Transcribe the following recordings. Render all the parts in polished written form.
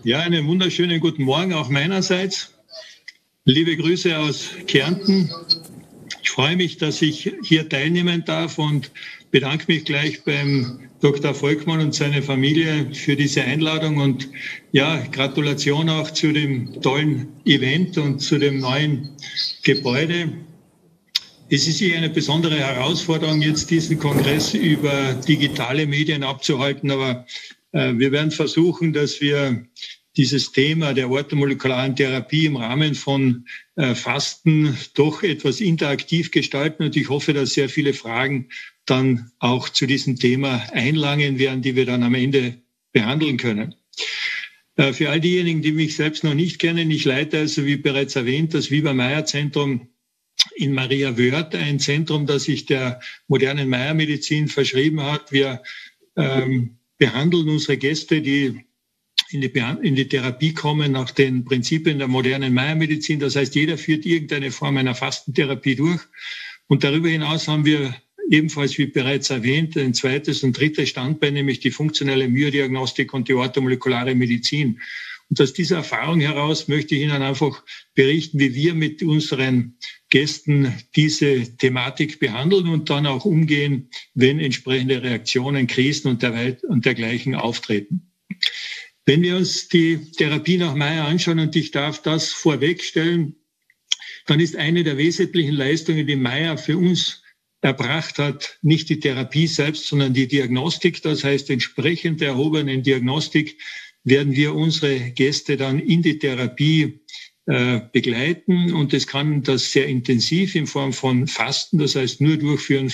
Ja, einen wunderschönen guten Morgen auch meinerseits. Liebe Grüße aus Kärnten. Ich freue mich, dass ich hier teilnehmen darf und bedanke mich gleich beim Dr. Volkmann und seiner Familie für diese Einladung und ja, Gratulation auch zu dem tollen Event und zu dem neuen Gebäude. Es ist hier eine besondere Herausforderung, jetzt diesen Kongress über digitale Medien abzuhalten, aber wir werden versuchen, dass wir dieses Thema der orthomolekularen Therapie im Rahmen von Fasten doch etwas interaktiv gestalten. Und ich hoffe, dass sehr viele Fragen dann auch zu diesem Thema einlangen werden, die wir dann am Ende behandeln können. Für all diejenigen, die mich selbst noch nicht kennen, ich leite also, wie bereits erwähnt, das Wieber-Meyer-Zentrum in Maria Wörth, ein Zentrum, das sich der modernen Meyer-Medizin verschrieben hat. Wir behandeln unsere Gäste, die in die Therapie kommen, nach den Prinzipien der modernen Meyer-Medizin. Das heißt, jeder führt irgendeine Form einer Fastentherapie durch. Und darüber hinaus haben wir ebenfalls, wie bereits erwähnt, ein zweites und drittes Standbein, nämlich die funktionelle Myodiagnostik und die orthomolekulare Medizin. Und aus dieser Erfahrung heraus möchte ich Ihnen einfach berichten, wie wir mit unseren Gästen diese Thematik behandeln und dann auch umgehen, wenn entsprechende Reaktionen, Krisen und dergleichen auftreten. Wenn wir uns die Therapie nach Meyer anschauen, und ich darf das vorwegstellen, dann ist eine der wesentlichen Leistungen, die Meyer für uns erbracht hat, nicht die Therapie selbst, sondern die Diagnostik. Das heißt, entsprechend der erhobenen Diagnostik werden wir unsere Gäste dann in die Therapie begleiten, und es kann das sehr intensiv in Form von Fasten, das heißt nur Zuführen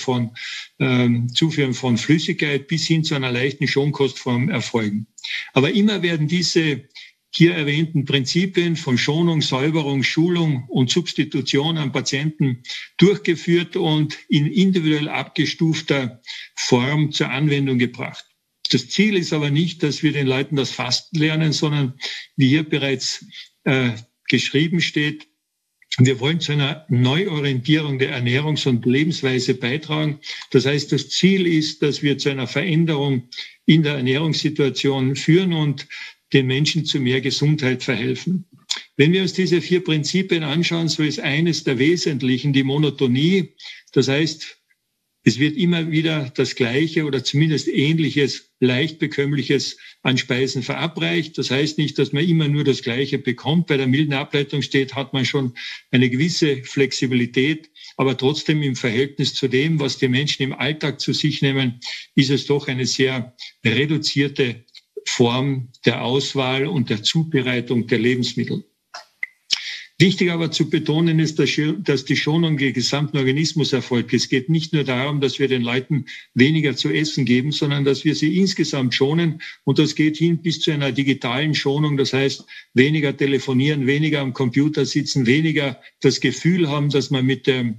von Flüssigkeit bis hin zu einer leichten Schonkostform erfolgen. Aber immer werden diese hier erwähnten Prinzipien von Schonung, Säuberung, Schulung und Substitution an Patienten durchgeführt und in individuell abgestufter Form zur Anwendung gebracht. Das Ziel ist aber nicht, dass wir den Leuten das Fasten lernen, sondern wie hier bereits geschrieben steht, wir wollen zu einer Neuorientierung der Ernährungs- und Lebensweise beitragen. Das heißt, das Ziel ist, dass wir zu einer Veränderung in der Ernährungssituation führen und den Menschen zu mehr Gesundheit verhelfen. Wenn wir uns diese 4 Prinzipien anschauen, so ist eines der wesentlichen die Monotonie. Das heißt, es wird immer wieder das Gleiche oder zumindest Ähnliches, leicht bekömmliches an Speisen verabreicht. Das heißt nicht, dass man immer nur das Gleiche bekommt. Bei der milden Ableitung hat man schon eine gewisse Flexibilität. Aber trotzdem im Verhältnis zu dem, was die Menschen im Alltag zu sich nehmen, ist es doch eine sehr reduzierte Form der Auswahl und der Zubereitung der Lebensmittel. Wichtig aber zu betonen ist, dass die Schonung des gesamten Organismus erfolgt. Es geht nicht nur darum, dass wir den Leuten weniger zu essen geben, sondern dass wir sie insgesamt schonen. Und das geht hin bis zu einer digitalen Schonung. Das heißt, weniger telefonieren, weniger am Computer sitzen, weniger das Gefühl haben, dass man mit der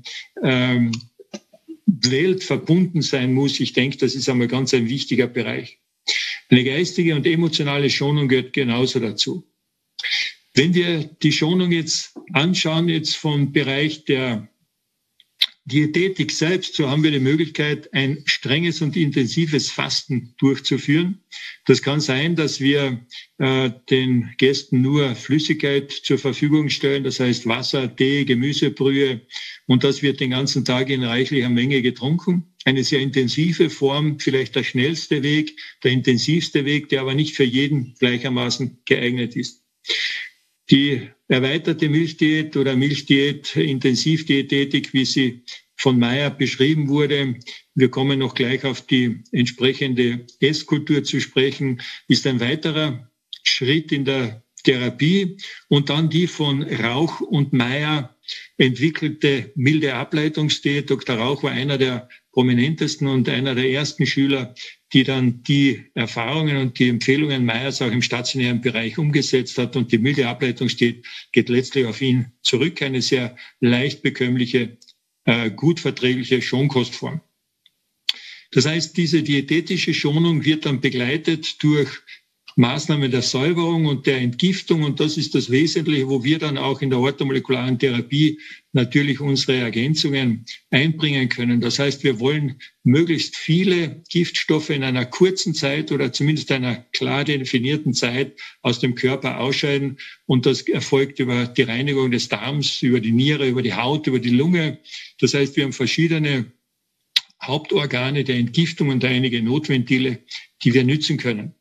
Welt verbunden sein muss. Ich denke, das ist einmal ganz ein wichtiger Bereich. Eine geistige und emotionale Schonung gehört genauso dazu. Wenn wir die Schonung jetzt anschauen, jetzt vom Bereich der Diätetik selbst, so haben wir die Möglichkeit, ein strenges und intensives Fasten durchzuführen. Das kann sein, dass wir den Gästen nur Flüssigkeit zur Verfügung stellen, das heißt Wasser, Tee, Gemüsebrühe, und das wird den ganzen Tag in reichlicher Menge getrunken. Eine sehr intensive Form, vielleicht der schnellste Weg, der intensivste Weg, der aber nicht für jeden gleichermaßen geeignet ist. Die erweiterte Milchdiät oder Milchdiät, Intensivdiätetik, wie sie von Meyer beschrieben wurde, wir kommen noch gleich auf die entsprechende Esskultur zu sprechen, ist ein weiterer Schritt in der Therapie. Und dann die von Rauch und Meyer entwickelte milde Ableitungsdiät. Dr. Rauch war einer der prominentesten und einer der ersten Schüler, die dann die Erfahrungen und die Empfehlungen Meyers auch im stationären Bereich umgesetzt hat. Und die milde Ableitungsdiät geht letztlich auf ihn zurück, eine sehr leicht bekömmliche, gut verträgliche Schonkostform. Das heißt, diese diätetische Schonung wird dann begleitet durch Maßnahmen der Säuberung und der Entgiftung. Und das ist das Wesentliche, wo wir dann auch in der orthomolekularen Therapie natürlich unsere Ergänzungen einbringen können. Das heißt, wir wollen möglichst viele Giftstoffe in einer kurzen Zeit oder zumindest einer klar definierten Zeit aus dem Körper ausscheiden. Und das erfolgt über die Reinigung des Darms, über die Niere, über die Haut, über die Lunge. Das heißt, wir haben verschiedene Hauptorgane der Entgiftung und einige Notventile, die wir nützen können.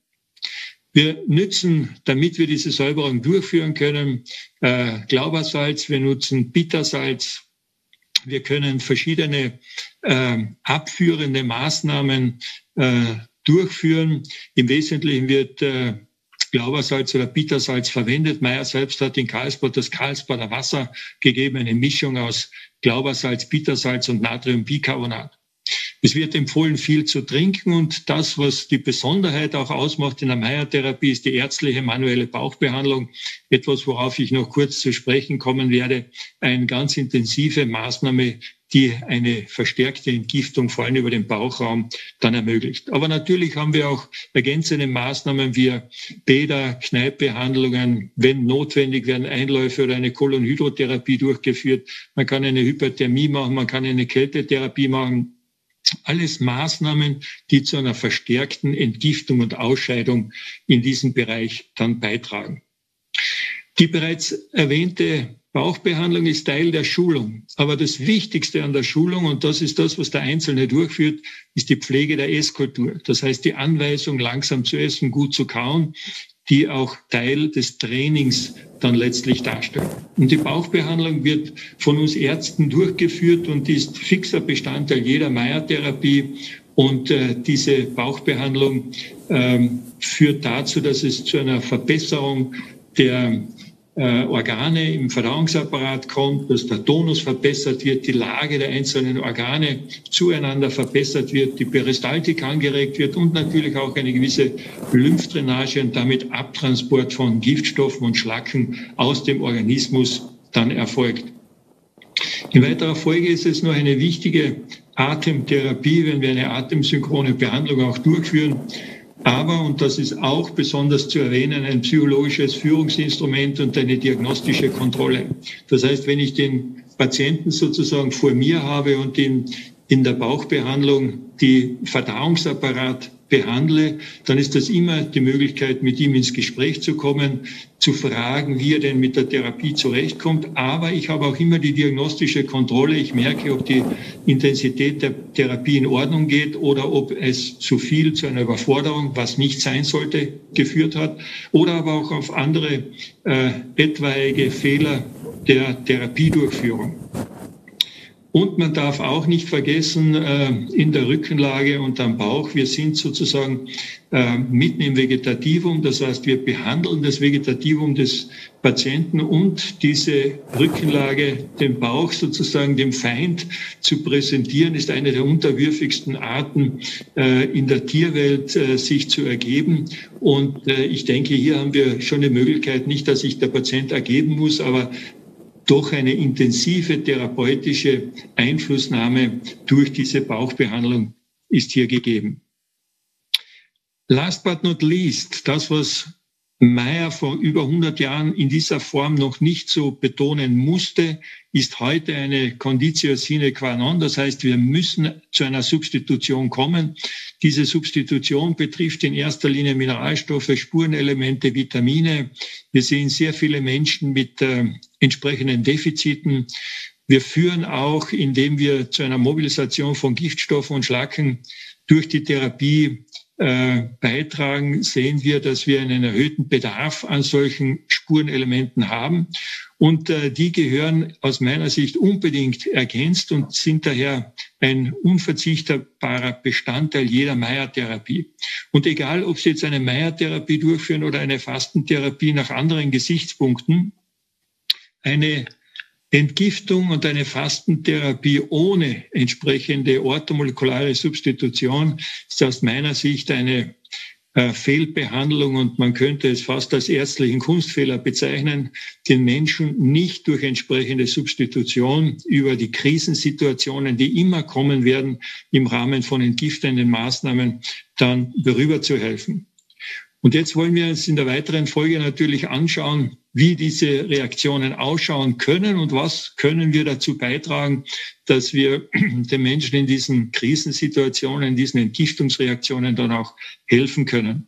Wir nützen, damit wir diese Säuberung durchführen können, Glaubersalz, wir nutzen Bittersalz, wir können verschiedene abführende Maßnahmen durchführen. Im Wesentlichen wird Glaubersalz oder Bittersalz verwendet. Meyer selbst hat in Karlsbad das Karlsbader Wasser gegeben, eine Mischung aus Glaubersalz, Bittersalz und Natriumbicarbonat. Es wird empfohlen, viel zu trinken, und das, was die Besonderheit auch ausmacht in der Meyer-Therapie, ist die ärztliche manuelle Bauchbehandlung. Etwas, worauf ich noch kurz zu sprechen kommen werde. Eine ganz intensive Maßnahme, die eine verstärkte Entgiftung vor allem über den Bauchraum dann ermöglicht. Aber natürlich haben wir auch ergänzende Maßnahmen wie Bäder, Kneippbehandlungen. Wenn notwendig, werden Einläufe oder eine Kolonhydrotherapie durchgeführt. Man kann eine Hyperthermie machen, man kann eine Kältetherapie machen. Alles Maßnahmen, die zu einer verstärkten Entgiftung und Ausscheidung in diesem Bereich dann beitragen. Die bereits erwähnte Bauchbehandlung ist Teil der Schulung. Aber das Wichtigste an der Schulung, und das ist das, was der Einzelne durchführt, ist die Pflege der Esskultur. Das heißt, die Anweisung, langsam zu essen, gut zu kauen, die auch Teil des Trainings dann letztlich darstellt. Und die Bauchbehandlung wird von uns Ärzten durchgeführt und ist fixer Bestandteil jeder Meyer-Therapie. Und diese Bauchbehandlung führt dazu, dass es zu einer Verbesserung der Organe im Verdauungsapparat kommt, dass der Tonus verbessert wird, die Lage der einzelnen Organe zueinander verbessert wird, die Peristaltik angeregt wird und natürlich auch eine gewisse Lymphdrainage und damit Abtransport von Giftstoffen und Schlacken aus dem Organismus dann erfolgt. In weiterer Folge ist es noch eine wichtige Atemtherapie, wenn wir eine atemsynchrone Behandlung auch durchführen. Aber, und das ist auch besonders zu erwähnen, ein psychologisches Führungsinstrument und eine diagnostische Kontrolle. Das heißt, wenn ich den Patienten sozusagen vor mir habe und in der Bauchbehandlung die Verdauungsapparat behandle, dann ist das immer die Möglichkeit, mit ihm ins Gespräch zu kommen, zu fragen, wie er denn mit der Therapie zurechtkommt. Aber ich habe auch immer die diagnostische Kontrolle. Ich merke, ob die Intensität der Therapie in Ordnung geht oder ob es zu viel, zu einer Überforderung, was nicht sein sollte, geführt hat. Oder aber auch auf andere etwaige Fehler der Therapiedurchführung. Und man darf auch nicht vergessen, in der Rückenlage und am Bauch, wir sind sozusagen mitten im Vegetativum. Das heißt, wir behandeln das Vegetativum des Patienten und diese Rückenlage, den Bauch sozusagen dem Feind zu präsentieren, ist eine der unterwürfigsten Arten in der Tierwelt sich zu ergeben. Und ich denke, hier haben wir schon die Möglichkeit, nicht, dass sich der Patient ergeben muss, aber doch eine intensive therapeutische Einflussnahme durch diese Bauchbehandlung ist hier gegeben. Last but not least, das, was Meyer vor über 100 Jahren in dieser Form noch nicht so betonen musste, ist heute eine Conditio sine qua non. Das heißt, wir müssen zu einer Substitution kommen. Diese Substitution betrifft in erster Linie Mineralstoffe, Spurenelemente, Vitamine. Wir sehen sehr viele Menschen mit entsprechenden Defiziten. Wir führen auch, indem wir zu einer Mobilisation von Giftstoffen und Schlacken durch die Therapie beitragen, sehen wir, dass wir einen erhöhten Bedarf an solchen Spurenelementen haben. Und die gehören aus meiner Sicht unbedingt ergänzt und sind daher ein unverzichtbarer Bestandteil jeder Meyer-Therapie. Und egal, ob Sie jetzt eine Meyer-Therapie durchführen oder eine Fastentherapie nach anderen Gesichtspunkten, eine Entgiftung und eine Fastentherapie ohne entsprechende orthomolekulare Substitution ist aus meiner Sicht eine Fehlbehandlung und man könnte es fast als ärztlichen Kunstfehler bezeichnen, den Menschen nicht durch entsprechende Substitution über die Krisensituationen, die immer kommen werden, im Rahmen von entgiftenden Maßnahmen dann darüber zu helfen. Und jetzt wollen wir uns in der weiteren Folge natürlich anschauen, wie diese Reaktionen ausschauen können und was können wir dazu beitragen, dass wir den Menschen in diesen Krisensituationen, in diesen Entgiftungsreaktionen dann auch helfen können.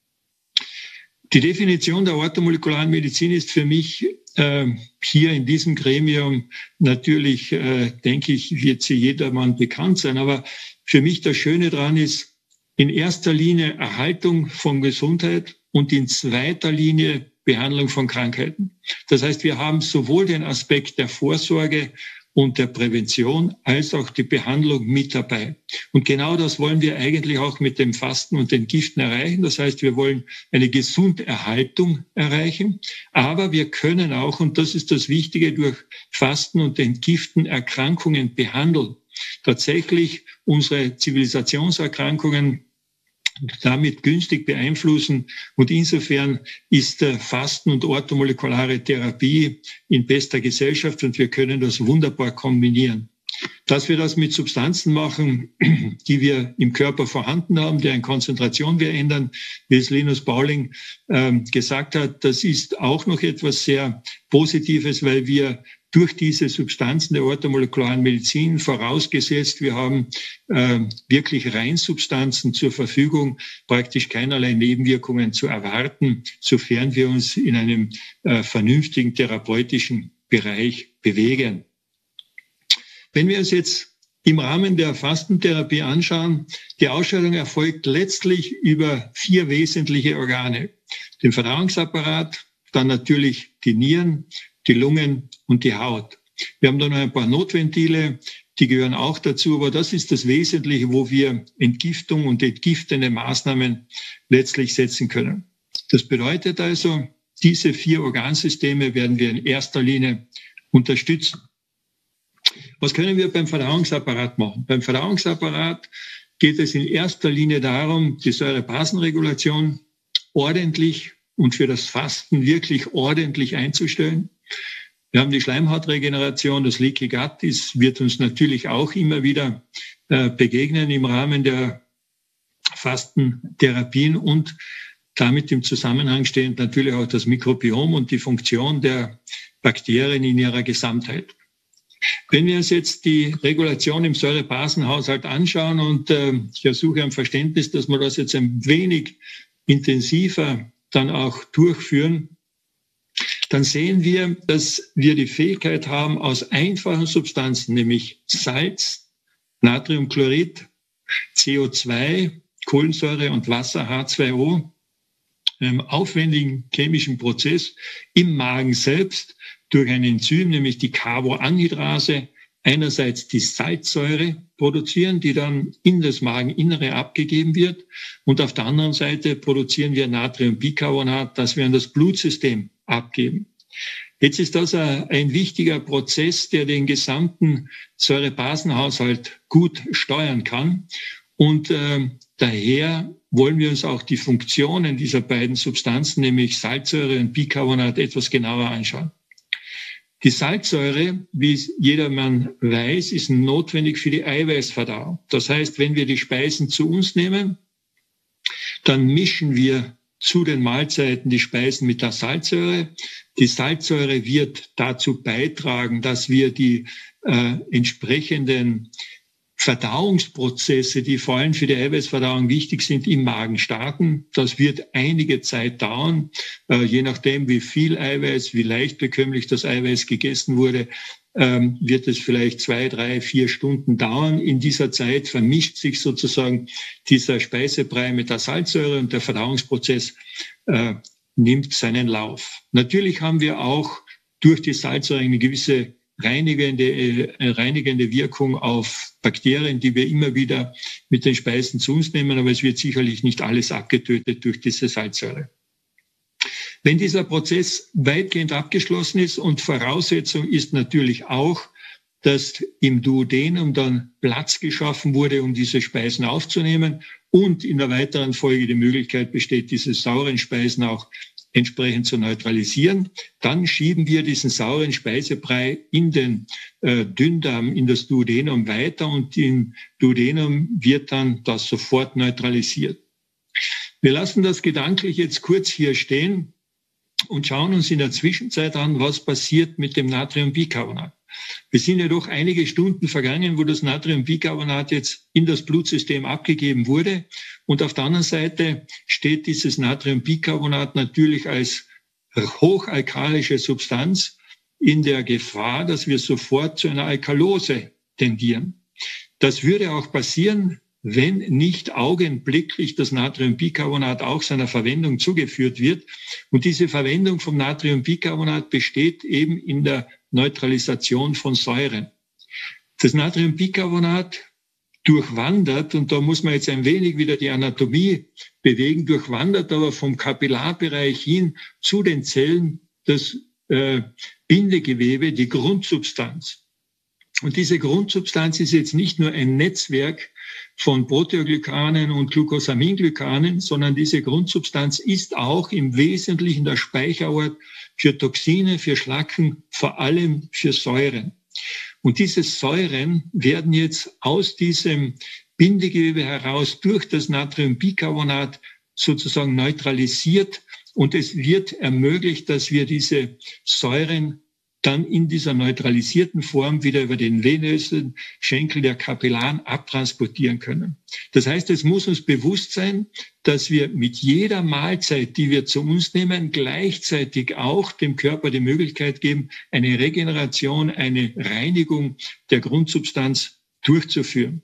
Die Definition der orthomolekularen Medizin ist für mich hier in diesem Gremium natürlich, denke ich, wird sie jedermann bekannt sein. Aber für mich das Schöne daran ist, in erster Linie Erhaltung von Gesundheit und in zweiter Linie Behandlung von Krankheiten. Das heißt, wir haben sowohl den Aspekt der Vorsorge und der Prävention als auch die Behandlung mit dabei. Und genau das wollen wir eigentlich auch mit dem Fasten und den Giften erreichen. Das heißt, wir wollen eine Gesunderhaltung erreichen, aber wir können auch, und das ist das Wichtige, durch Fasten und Entgiften Erkrankungen behandeln. Tatsächlich unsere Zivilisationserkrankungen damit günstig beeinflussen. Und insofern ist Fasten und orthomolekulare Therapie in bester Gesellschaft und wir können das wunderbar kombinieren. Dass wir das mit Substanzen machen, die wir im Körper vorhanden haben, deren Konzentration wir ändern, wie es Linus Pauling gesagt hat, das ist auch noch etwas sehr Positives, weil wir durch diese Substanzen der orthomolekularen Medizin, vorausgesetzt, wir haben wirklich Reinsubstanzen zur Verfügung, praktisch keinerlei Nebenwirkungen zu erwarten, sofern wir uns in einem vernünftigen therapeutischen Bereich bewegen. Wenn wir uns jetzt im Rahmen der Fastentherapie anschauen, die Ausscheidung erfolgt letztlich über 4 wesentliche Organe. Den Verdauungsapparat, dann natürlich die Nieren, die Lungen und die Haut. Wir haben da noch ein paar Notventile, die gehören auch dazu, aber das ist das Wesentliche, wo wir Entgiftung und entgiftende Maßnahmen letztlich setzen können. Das bedeutet also, diese 4 Organsysteme werden wir in erster Linie unterstützen. Was können wir beim Verdauungsapparat machen? Beim Verdauungsapparat geht es in erster Linie darum, die Säurebasenregulation ordentlich und für das Fasten wirklich ordentlich einzustellen. Wir haben die Schleimhautregeneration, das Leaky Gut, das wird uns natürlich auch immer wieder begegnen im Rahmen der Fastentherapien und damit im Zusammenhang stehend natürlich auch das Mikrobiom und die Funktion der Bakterien in ihrer Gesamtheit. Wenn wir uns jetzt die Regulation im Säurebasenhaushalt anschauen und ich ersuche ein Verständnis, dass wir das jetzt ein wenig intensiver dann auch durchführen, dann sehen wir, dass wir die Fähigkeit haben, aus einfachen Substanzen, nämlich Salz, Natriumchlorid, CO2, Kohlensäure und Wasser, H2O, einem aufwendigen chemischen Prozess im Magen selbst durch ein Enzym, nämlich die Carboanhydrase, einerseits die Salzsäure produzieren, die dann in das Mageninnere abgegeben wird. Und auf der anderen Seite produzieren wir Natriumbicarbonat, das wir an das Blutsystem abgeben. Jetzt ist das ein wichtiger Prozess, der den gesamten Säurebasenhaushalt gut steuern kann. Und daher wollen wir uns auch die Funktionen dieser beiden Substanzen, nämlich Salzsäure und Bicarbonat, etwas genauer anschauen. Die Salzsäure, wie jedermann weiß, ist notwendig für die Eiweißverdauung. Das heißt, wenn wir die Speisen zu uns nehmen, dann mischen wir zu den Mahlzeiten die Speisen mit der Salzsäure. Die Salzsäure wird dazu beitragen, dass wir die entsprechenden Verdauungsprozesse, die vor allem für die Eiweißverdauung wichtig sind, im Magen starten. Das wird einige Zeit dauern, je nachdem, wie viel Eiweiß, wie leicht bekömmlich das Eiweiß gegessen wurde, wird es vielleicht 2, 3, 4 Stunden dauern. In dieser Zeit vermischt sich sozusagen dieser Speisebrei mit der Salzsäure und der Verdauungsprozess nimmt seinen Lauf. Natürlich haben wir auch durch die Salzsäure eine gewisse reinigende Wirkung auf Bakterien, die wir immer wieder mit den Speisen zu uns nehmen, aber es wird sicherlich nicht alles abgetötet durch diese Salzsäure. Wenn dieser Prozess weitgehend abgeschlossen ist und Voraussetzung ist natürlich auch, dass im Duodenum dann Platz geschaffen wurde, um diese Speisen aufzunehmen und in der weiteren Folge die Möglichkeit besteht, diese sauren Speisen auch entsprechend zu neutralisieren, dann schieben wir diesen sauren Speisebrei in den Dünndarm, in das Duodenum weiter und im Duodenum wird dann das sofort neutralisiert. Wir lassen das gedanklich jetzt kurz hier stehen und schauen uns in der Zwischenzeit an, was passiert mit dem Natriumbicarbonat. Wir sind ja doch einige Stunden vergangen, wo das Natriumbicarbonat jetzt in das Blutsystem abgegeben wurde. Und auf der anderen Seite steht dieses Natriumbicarbonat natürlich als hochalkalische Substanz in der Gefahr, dass wir sofort zu einer Alkalose tendieren. Das würde auch passieren, wenn nicht augenblicklich das Natriumbicarbonat auch seiner Verwendung zugeführt wird. Und diese Verwendung vom Natriumbicarbonat besteht eben in der Neutralisation von Säuren. Das Natriumbicarbonat durchwandert, und da muss man jetzt ein wenig wieder die Anatomie bewegen, durchwandert aber vom Kapillarbereich hin zu den Zellen das Bindegewebe, die Grundsubstanz. Und diese Grundsubstanz ist jetzt nicht nur ein Netzwerk von Proteoglykanen und Glucosaminglykanen, sondern diese Grundsubstanz ist auch im Wesentlichen der Speicherort für Toxine, für Schlacken, vor allem für Säuren. Und diese Säuren werden jetzt aus diesem Bindegewebe heraus durch das Natriumbicarbonat sozusagen neutralisiert, und es wird ermöglicht, dass wir diese Säuren dann in dieser neutralisierten Form wieder über den venösen Schenkel der Kapillaren abtransportieren können. Das heißt, es muss uns bewusst sein, dass wir mit jeder Mahlzeit, die wir zu uns nehmen, gleichzeitig auch dem Körper die Möglichkeit geben, eine Regeneration, eine Reinigung der Grundsubstanz durchzuführen.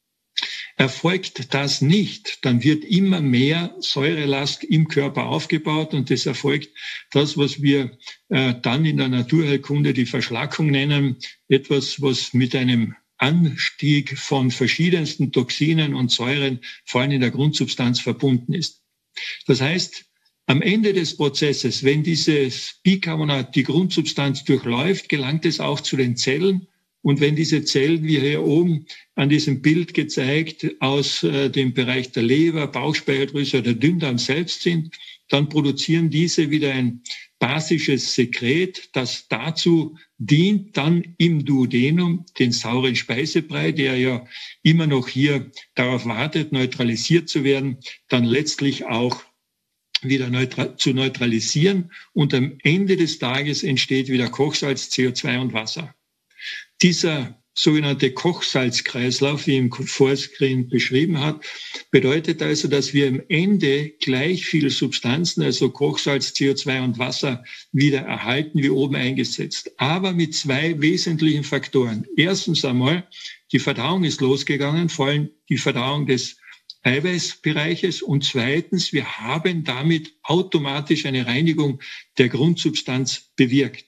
Erfolgt das nicht, dann wird immer mehr Säurelast im Körper aufgebaut, und das erfolgt das, was wir dann in der Naturheilkunde die Verschlackung nennen, etwas, was mit einem Anstieg von verschiedensten Toxinen und Säuren, vor allem in der Grundsubstanz, verbunden ist. Das heißt, am Ende des Prozesses, wenn dieses Bicarbonat die Grundsubstanz durchläuft, gelangt es auch zu den Zellen. Und wenn diese Zellen, wie hier oben an diesem Bild gezeigt, aus dem Bereich der Leber, Bauchspeicheldrüse oder Dünndarm selbst sind, dann produzieren diese wieder ein basisches Sekret, das dazu dient, dann im Duodenum den sauren Speisebrei, der ja immer noch hier darauf wartet, neutralisiert zu werden, dann letztlich auch wieder zu neutralisieren. Und am Ende des Tages entsteht wieder Kochsalz, CO2 und Wasser. Dieser sogenannte Kochsalzkreislauf, wie im Vorscreen beschrieben hat, bedeutet also, dass wir am Ende gleich viele Substanzen, also Kochsalz, CO2 und Wasser, wieder erhalten, wie oben eingesetzt. Aber mit zwei wesentlichen Faktoren. Erstens einmal, die Verdauung ist losgegangen, vor allem die Verdauung des Eiweißbereiches. Und zweitens, wir haben damit automatisch eine Reinigung der Grundsubstanz bewirkt.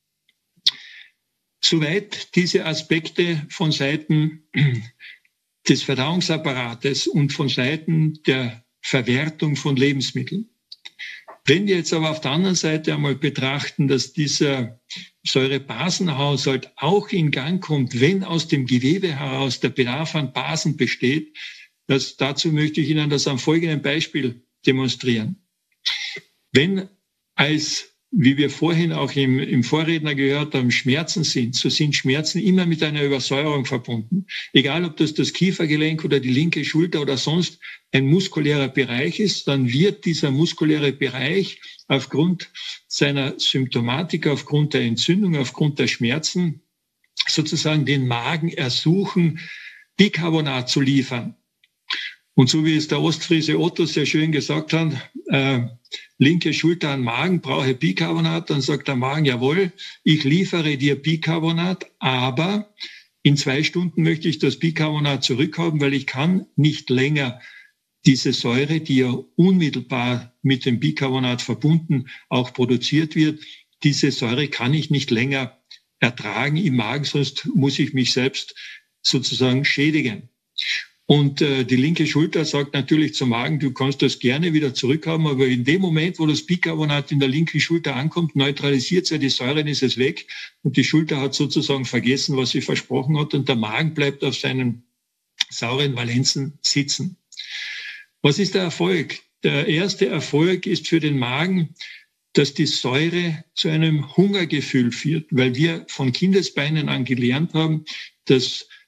Soweit diese Aspekte von Seiten des Verdauungsapparates und von Seiten der Verwertung von Lebensmitteln. Wenn wir jetzt aber auf der anderen Seite einmal betrachten, dass dieser Säurebasenhaushalt auch in Gang kommt, wenn aus dem Gewebe heraus der Bedarf an Basen besteht, dazu möchte ich Ihnen das am folgenden Beispiel demonstrieren. Wenn wie wir vorhin auch im Vorredner gehört haben, Schmerzen sind, so sind Schmerzen immer mit einer Übersäuerung verbunden. Egal, ob das Kiefergelenk oder die linke Schulter oder sonst ein muskulärer Bereich ist, dann wird dieser muskuläre Bereich aufgrund seiner Symptomatik, aufgrund der Entzündung, aufgrund der Schmerzen sozusagen den Magen ersuchen, Bicarbonat zu liefern. Und so wie es der Ostfriese Otto sehr schön gesagt hat, linke Schulter an Magen, brauche Bicarbonat, dann sagt der Magen, jawohl, ich liefere dir Bicarbonat, aber in 2 Stunden möchte ich das Bicarbonat zurückhaben, weil ich kann nicht länger diese Säure, die ja unmittelbar mit dem Bicarbonat verbunden auch produziert wird, diese Säure kann ich nicht länger ertragen im Magen, sonst muss ich mich selbst sozusagen schädigen. Und die linke Schulter sagt natürlich zum Magen, du kannst das gerne wieder zurückhaben, aber in dem Moment, wo das Bicarbonat in der linken Schulter ankommt, neutralisiert es ja die Säuren, ist es weg. Und die Schulter hat sozusagen vergessen, was sie versprochen hat. Und der Magen bleibt auf seinen sauren Valenzen sitzen. Was ist der Erfolg? Der erste Erfolg ist für den Magen, dass die Säure zu einem Hungergefühl führt, weil wir von Kindesbeinen an gelernt haben, dass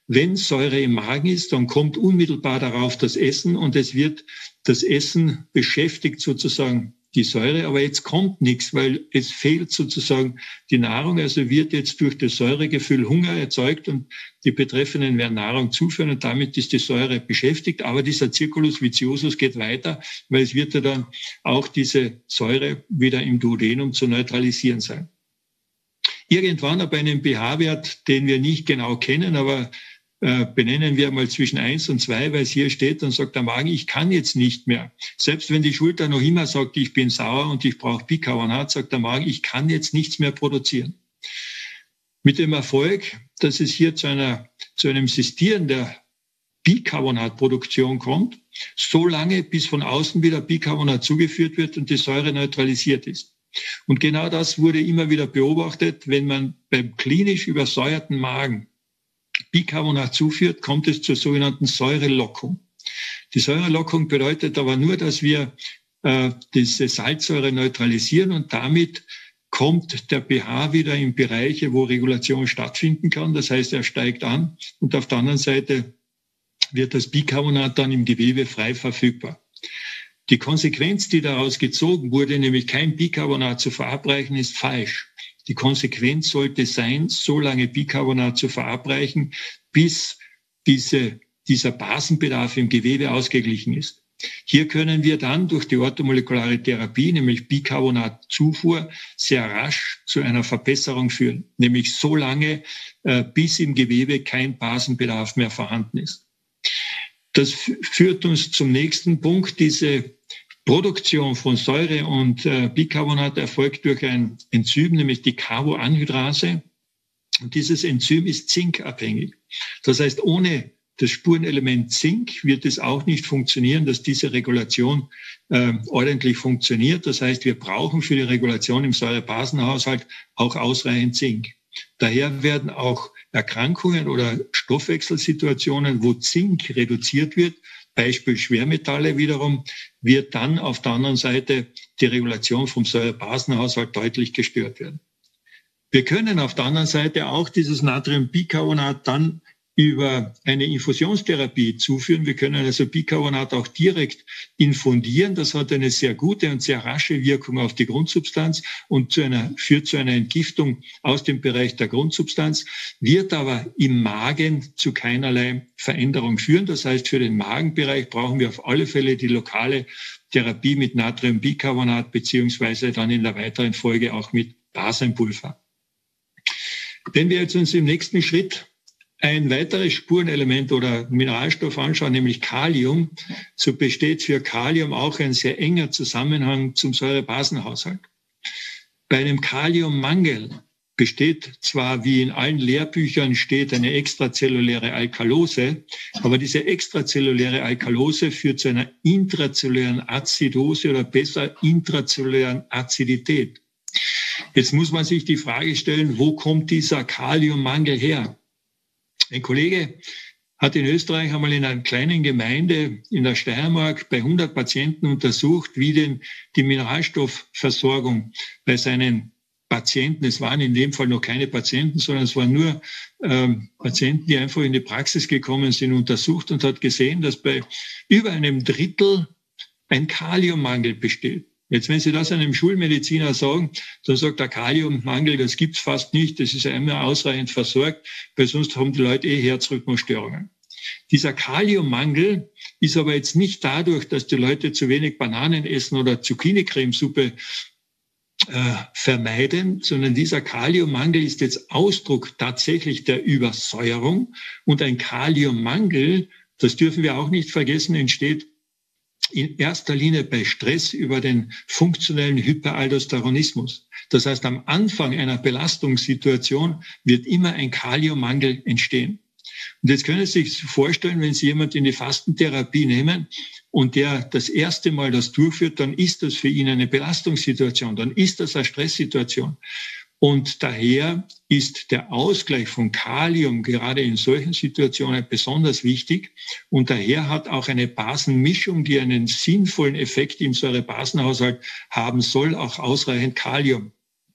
wenn Säure im Magen ist, dann kommt unmittelbar darauf das Essen und es wird das Essen beschäftigt sozusagen die Säure, aber jetzt kommt nichts, weil es fehlt sozusagen die Nahrung, also wird jetzt durch das Säuregefühl Hunger erzeugt und die Betreffenden werden Nahrung zuführen und damit ist die Säure beschäftigt, aber dieser Circulus viciosus geht weiter, weil es wird ja dann auch diese Säure wieder im Duodenum zu neutralisieren sein. Irgendwann ab einem pH-Wert, den wir nicht genau kennen, aber benennen wir mal zwischen 1 und 2, weil es hier steht, dann sagt der Magen, ich kann jetzt nicht mehr. Selbst wenn die Schulter noch immer sagt, ich bin sauer und ich brauche Bicarbonat, sagt der Magen, ich kann jetzt nichts mehr produzieren. Mit dem Erfolg, dass es hier zu einem Sistieren der Bicarbonatproduktion kommt, so lange, bis von außen wieder Bicarbonat zugeführt wird und die Säure neutralisiert ist. Und genau das wurde immer wieder beobachtet, wenn man beim klinisch übersäuerten Magen Bicarbonat zuführt, kommt es zur sogenannten Säurelockung. Die Säurelockung bedeutet aber nur, dass wir diese Salzsäure neutralisieren und damit kommt der pH wieder in Bereiche, wo Regulation stattfinden kann. Das heißt, er steigt an und auf der anderen Seite wird das Bicarbonat dann im Gewebe frei verfügbar. Die Konsequenz, die daraus gezogen wurde, nämlich kein Bicarbonat zu verabreichen, ist falsch. Die Konsequenz sollte sein, so lange Bicarbonat zu verabreichen, bis dieser Basenbedarf im Gewebe ausgeglichen ist. Hier können wir dann durch die orthomolekulare Therapie, nämlich Bicarbonatzufuhr, sehr rasch zu einer Verbesserung führen. Nämlich so lange, bis im Gewebe kein Basenbedarf mehr vorhanden ist. Das führt uns zum nächsten Punkt. Diese Produktion von Säure und Bicarbonat erfolgt durch ein Enzym, nämlich die Carboanhydrase. Und dieses Enzym ist zinkabhängig. Das heißt, ohne das Spurenelement Zink wird es auch nicht funktionieren, dass diese Regulation ordentlich funktioniert. Das heißt, wir brauchen für die Regulation im Säurebasenhaushalt auch ausreichend Zink. Daher werden auch Erkrankungen oder Stoffwechselsituationen, wo Zink reduziert wird, Beispiel Schwermetalle wiederum, wird dann auf der anderen Seite die Regulation vom Säurebasenhaushalt deutlich gestört werden. Wir können auf der anderen Seite auch dieses Natriumbicarbonat dann über eine Infusionstherapie zuführen. Wir können also Bicarbonat auch direkt infundieren. Das hat eine sehr gute und sehr rasche Wirkung auf die Grundsubstanz und führt zu einer Entgiftung aus dem Bereich der Grundsubstanz, wird aber im Magen zu keinerlei Veränderung führen. Das heißt, für den Magenbereich brauchen wir auf alle Fälle die lokale Therapie mit Natriumbicarbonat beziehungsweise dann in der weiteren Folge auch mit Basenpulver. Wenn wir jetzt uns im nächsten Schritt ein weiteres Spurenelement oder Mineralstoff anschauen, nämlich Kalium, so besteht für Kalium auch ein sehr enger Zusammenhang zum Säurebasenhaushalt. Bei einem Kaliummangel besteht zwar, wie in allen Lehrbüchern steht, eine extrazelluläre Alkalose, aber diese extrazelluläre Alkalose führt zu einer intrazellulären Azidose oder besser intrazellulären Azidität. Jetzt muss man sich die Frage stellen, wo kommt dieser Kaliummangel her? Ein Kollege hat in Österreich einmal in einer kleinen Gemeinde in der Steiermark bei 100 Patienten untersucht, wie denn die Mineralstoffversorgung bei seinen Patienten, es waren in dem Fall noch keine Patienten, sondern es waren nur Patienten, die einfach in die Praxis gekommen sind, untersucht und hat gesehen, dass bei über einem Drittel ein Kaliummangel besteht. Jetzt, wenn Sie das einem Schulmediziner sagen, dann sagt der Kaliummangel, das gibt's fast nicht, das ist ja immer ausreichend versorgt, weil sonst haben die Leute Herzrhythmusstörungen. Dieser Kaliummangel ist aber jetzt nicht dadurch, dass die Leute zu wenig Bananen essen oder Zucchini-Cremesuppe vermeiden, sondern dieser Kaliummangel ist jetzt Ausdruck tatsächlich der Übersäuerung. Und ein Kaliummangel, das dürfen wir auch nicht vergessen, entsteht in erster Linie bei Stress über den funktionellen Hyperaldosteronismus. Das heißt, am Anfang einer Belastungssituation wird immer ein Kaliummangel entstehen. Und jetzt können Sie sich vorstellen, wenn Sie jemanden in die Fastentherapie nehmen und der das erste Mal das durchführt, dann ist das für ihn eine Belastungssituation, dann ist das eine Stresssituation. Und daher ist der Ausgleich von Kalium gerade in solchen Situationen besonders wichtig. Und daher hat auch eine Basenmischung, die einen sinnvollen Effekt im Säurebasenhaushalt haben soll, auch ausreichend Kalium.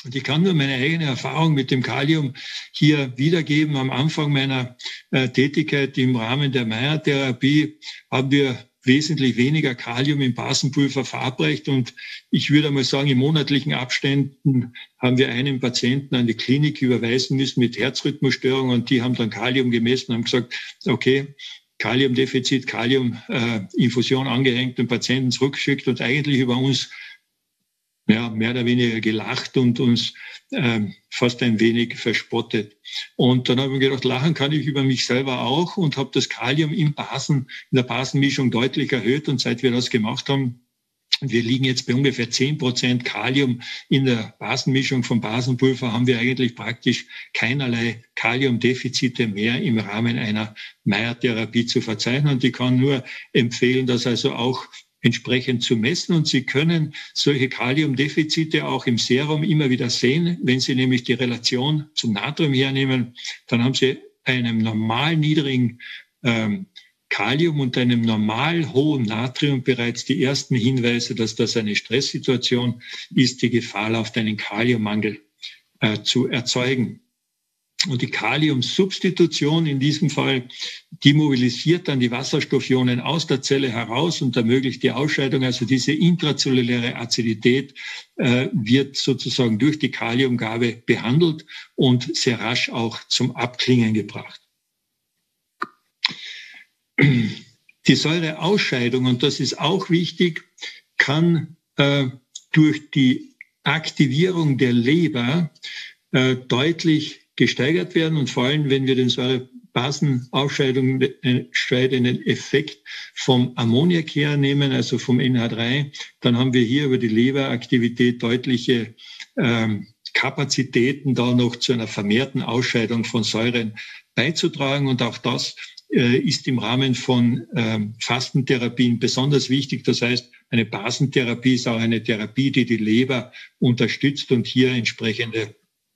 Und ich kann nur meine eigene Erfahrung mit dem Kalium hier wiedergeben. Am Anfang meiner Tätigkeit im Rahmen der Meyer-Therapie haben wir wesentlich weniger Kalium im Basenpulver verabreicht. Und ich würde einmal sagen, in monatlichen Abständen haben wir einen Patienten an die Klinik überweisen müssen mit Herzrhythmusstörungen. Und die haben dann Kalium gemessen und haben gesagt, okay, Kaliumdefizit, Kaliuminfusion angehängt und Patienten zurückgeschickt und eigentlich über uns mehr oder weniger gelacht und uns fast ein wenig verspottet. Und dann habe ich mir gedacht, lachen kann ich über mich selber auch und habe das Kalium in der Basenmischung deutlich erhöht. Und seit wir das gemacht haben, wir liegen jetzt bei ungefähr 10% Kalium in der Basenmischung vom Basenpulver, haben wir eigentlich praktisch keinerlei Kaliumdefizite mehr im Rahmen einer Meyer-Therapie zu verzeichnen. Und ich kann nur empfehlen, das also auch entsprechend zu messen. Und Sie können solche Kaliumdefizite auch im Serum immer wieder sehen. Wenn Sie nämlich die Relation zum Natrium hernehmen, dann haben Sie einem normal niedrigen Kalium und einem normal hohen Natrium bereits die ersten Hinweise, dass das eine Stresssituation ist, die Gefahr läuft, einen Kaliummangel zu erzeugen. Und die Kaliumsubstitution in diesem Fall, die mobilisiert dann die Wasserstoffionen aus der Zelle heraus und ermöglicht die Ausscheidung. Also diese intrazelluläre Azidität wird sozusagen durch die Kaliumgabe behandelt und sehr rasch auch zum Abklingen gebracht. Die Säureausscheidung, und das ist auch wichtig, kann durch die Aktivierung der Leber deutlich gesteigert werden. Und vor allem, wenn wir den säurebasenausscheidenden Effekt vom Ammoniak hernehmen, also vom NH3, dann haben wir hier über die Leberaktivität deutliche Kapazitäten, da noch zu einer vermehrten Ausscheidung von Säuren beizutragen. Und auch das ist im Rahmen von Fastentherapien besonders wichtig. Das heißt, eine Basentherapie ist auch eine Therapie, die die Leber unterstützt und hier entsprechende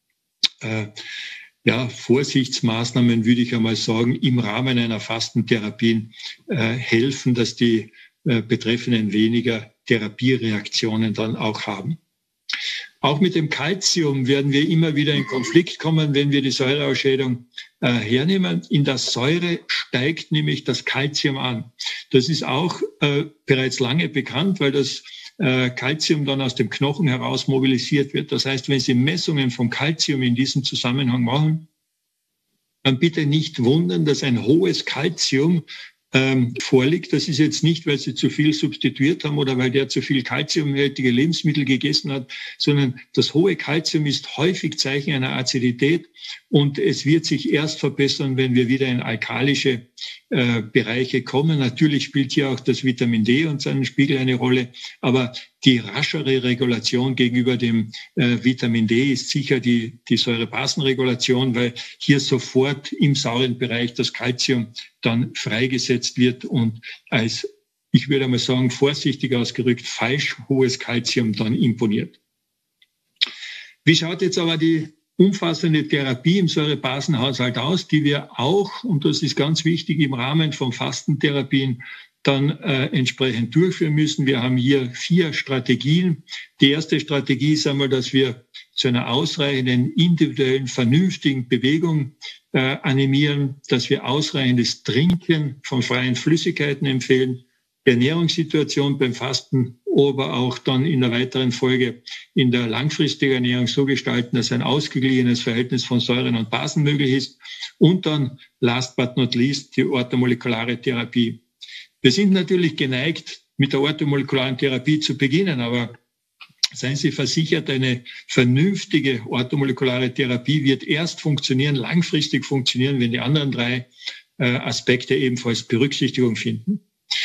Vorsichtsmaßnahmen, würde ich einmal sagen, im Rahmen einer Fastentherapie helfen, dass die Betreffenden weniger Therapiereaktionen dann auch haben. Auch mit dem Calcium werden wir immer wieder in Konflikt kommen, wenn wir die Säureausscheidung hernehmen. In der Säure steigt nämlich das Calcium an. Das ist auch bereits lange bekannt, weil das Calcium dann aus dem Knochen heraus mobilisiert wird. Das heißt, wenn Sie Messungen vom Calcium in diesem Zusammenhang machen, dann bitte nicht wundern, dass ein hohes Calcium vorliegt. Das ist jetzt nicht, weil Sie zu viel substituiert haben oder weil der zu viel calciumhaltige Lebensmittel gegessen hat, sondern das hohe Calcium ist häufig Zeichen einer Azidität und es wird sich erst verbessern, wenn wir wieder in alkalische Bereiche kommen. Natürlich spielt hier auch das Vitamin D und seinen Spiegel eine Rolle, aber die raschere Regulation gegenüber dem Vitamin D ist sicher die Säurebasenregulation, weil hier sofort im sauren Bereich das Calcium dann freigesetzt wird und als, ich würde einmal sagen, vorsichtig ausgerückt, falsch hohes Calcium dann imponiert. Wie schaut jetzt aber die umfassende Therapie im Säurebasenhaushalt aus, die wir auch, und das ist ganz wichtig, im Rahmen von Fastentherapien dann entsprechend durchführen müssen. Wir haben hier 4 Strategien. Die erste Strategie ist einmal, dass wir zu einer ausreichenden, individuellen, vernünftigen Bewegung animieren, dass wir ausreichendes Trinken von freien Flüssigkeiten empfehlen, die Ernährungssituation beim Fasten, aber auch dann in der weiteren Folge in der langfristigen Ernährung so gestalten, dass ein ausgeglichenes Verhältnis von Säuren und Basen möglich ist. Und dann, last but not least, die orthomolekulare Therapie. Wir sind natürlich geneigt, mit der orthomolekularen Therapie zu beginnen, aber seien Sie versichert, eine vernünftige orthomolekulare Therapie wird erst funktionieren, langfristig funktionieren, wenn die anderen 3 Aspekte ebenfalls Berücksichtigung finden.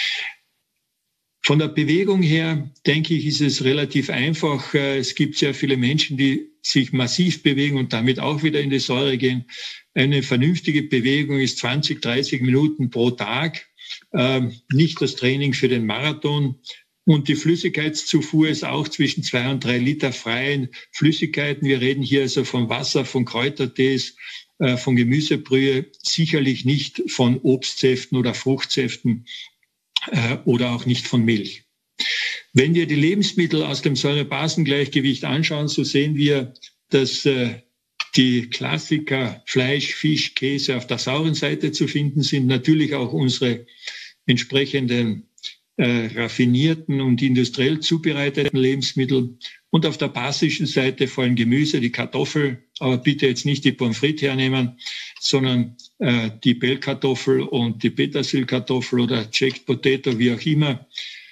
Von der Bewegung her, denke ich, ist es relativ einfach. Es gibt sehr viele Menschen, die sich massiv bewegen und damit auch wieder in die Säure gehen. Eine vernünftige Bewegung ist 20, 30 Minuten pro Tag, nicht das Training für den Marathon. Und die Flüssigkeitszufuhr ist auch zwischen 2 und 3 Liter freien Flüssigkeiten. Wir reden hier also von Wasser, von Kräutertees, von Gemüsebrühe, sicherlich nicht von Obstsäften oder Fruchtsäften oder auch nicht von Milch. Wenn wir die Lebensmittel aus dem Säure-Basen-Gleichgewicht anschauen, so sehen wir, dass die Klassiker Fleisch, Fisch, Käse auf der sauren Seite zu finden sind. Natürlich auch unsere entsprechenden raffinierten und industriell zubereiteten Lebensmittel. Und auf der basischen Seite vor allem Gemüse, die Kartoffel, aber bitte jetzt nicht die Pommes frites hernehmen, sondern die Bellkartoffel und die Petersilkartoffel oder Jacked Potato, wie auch immer.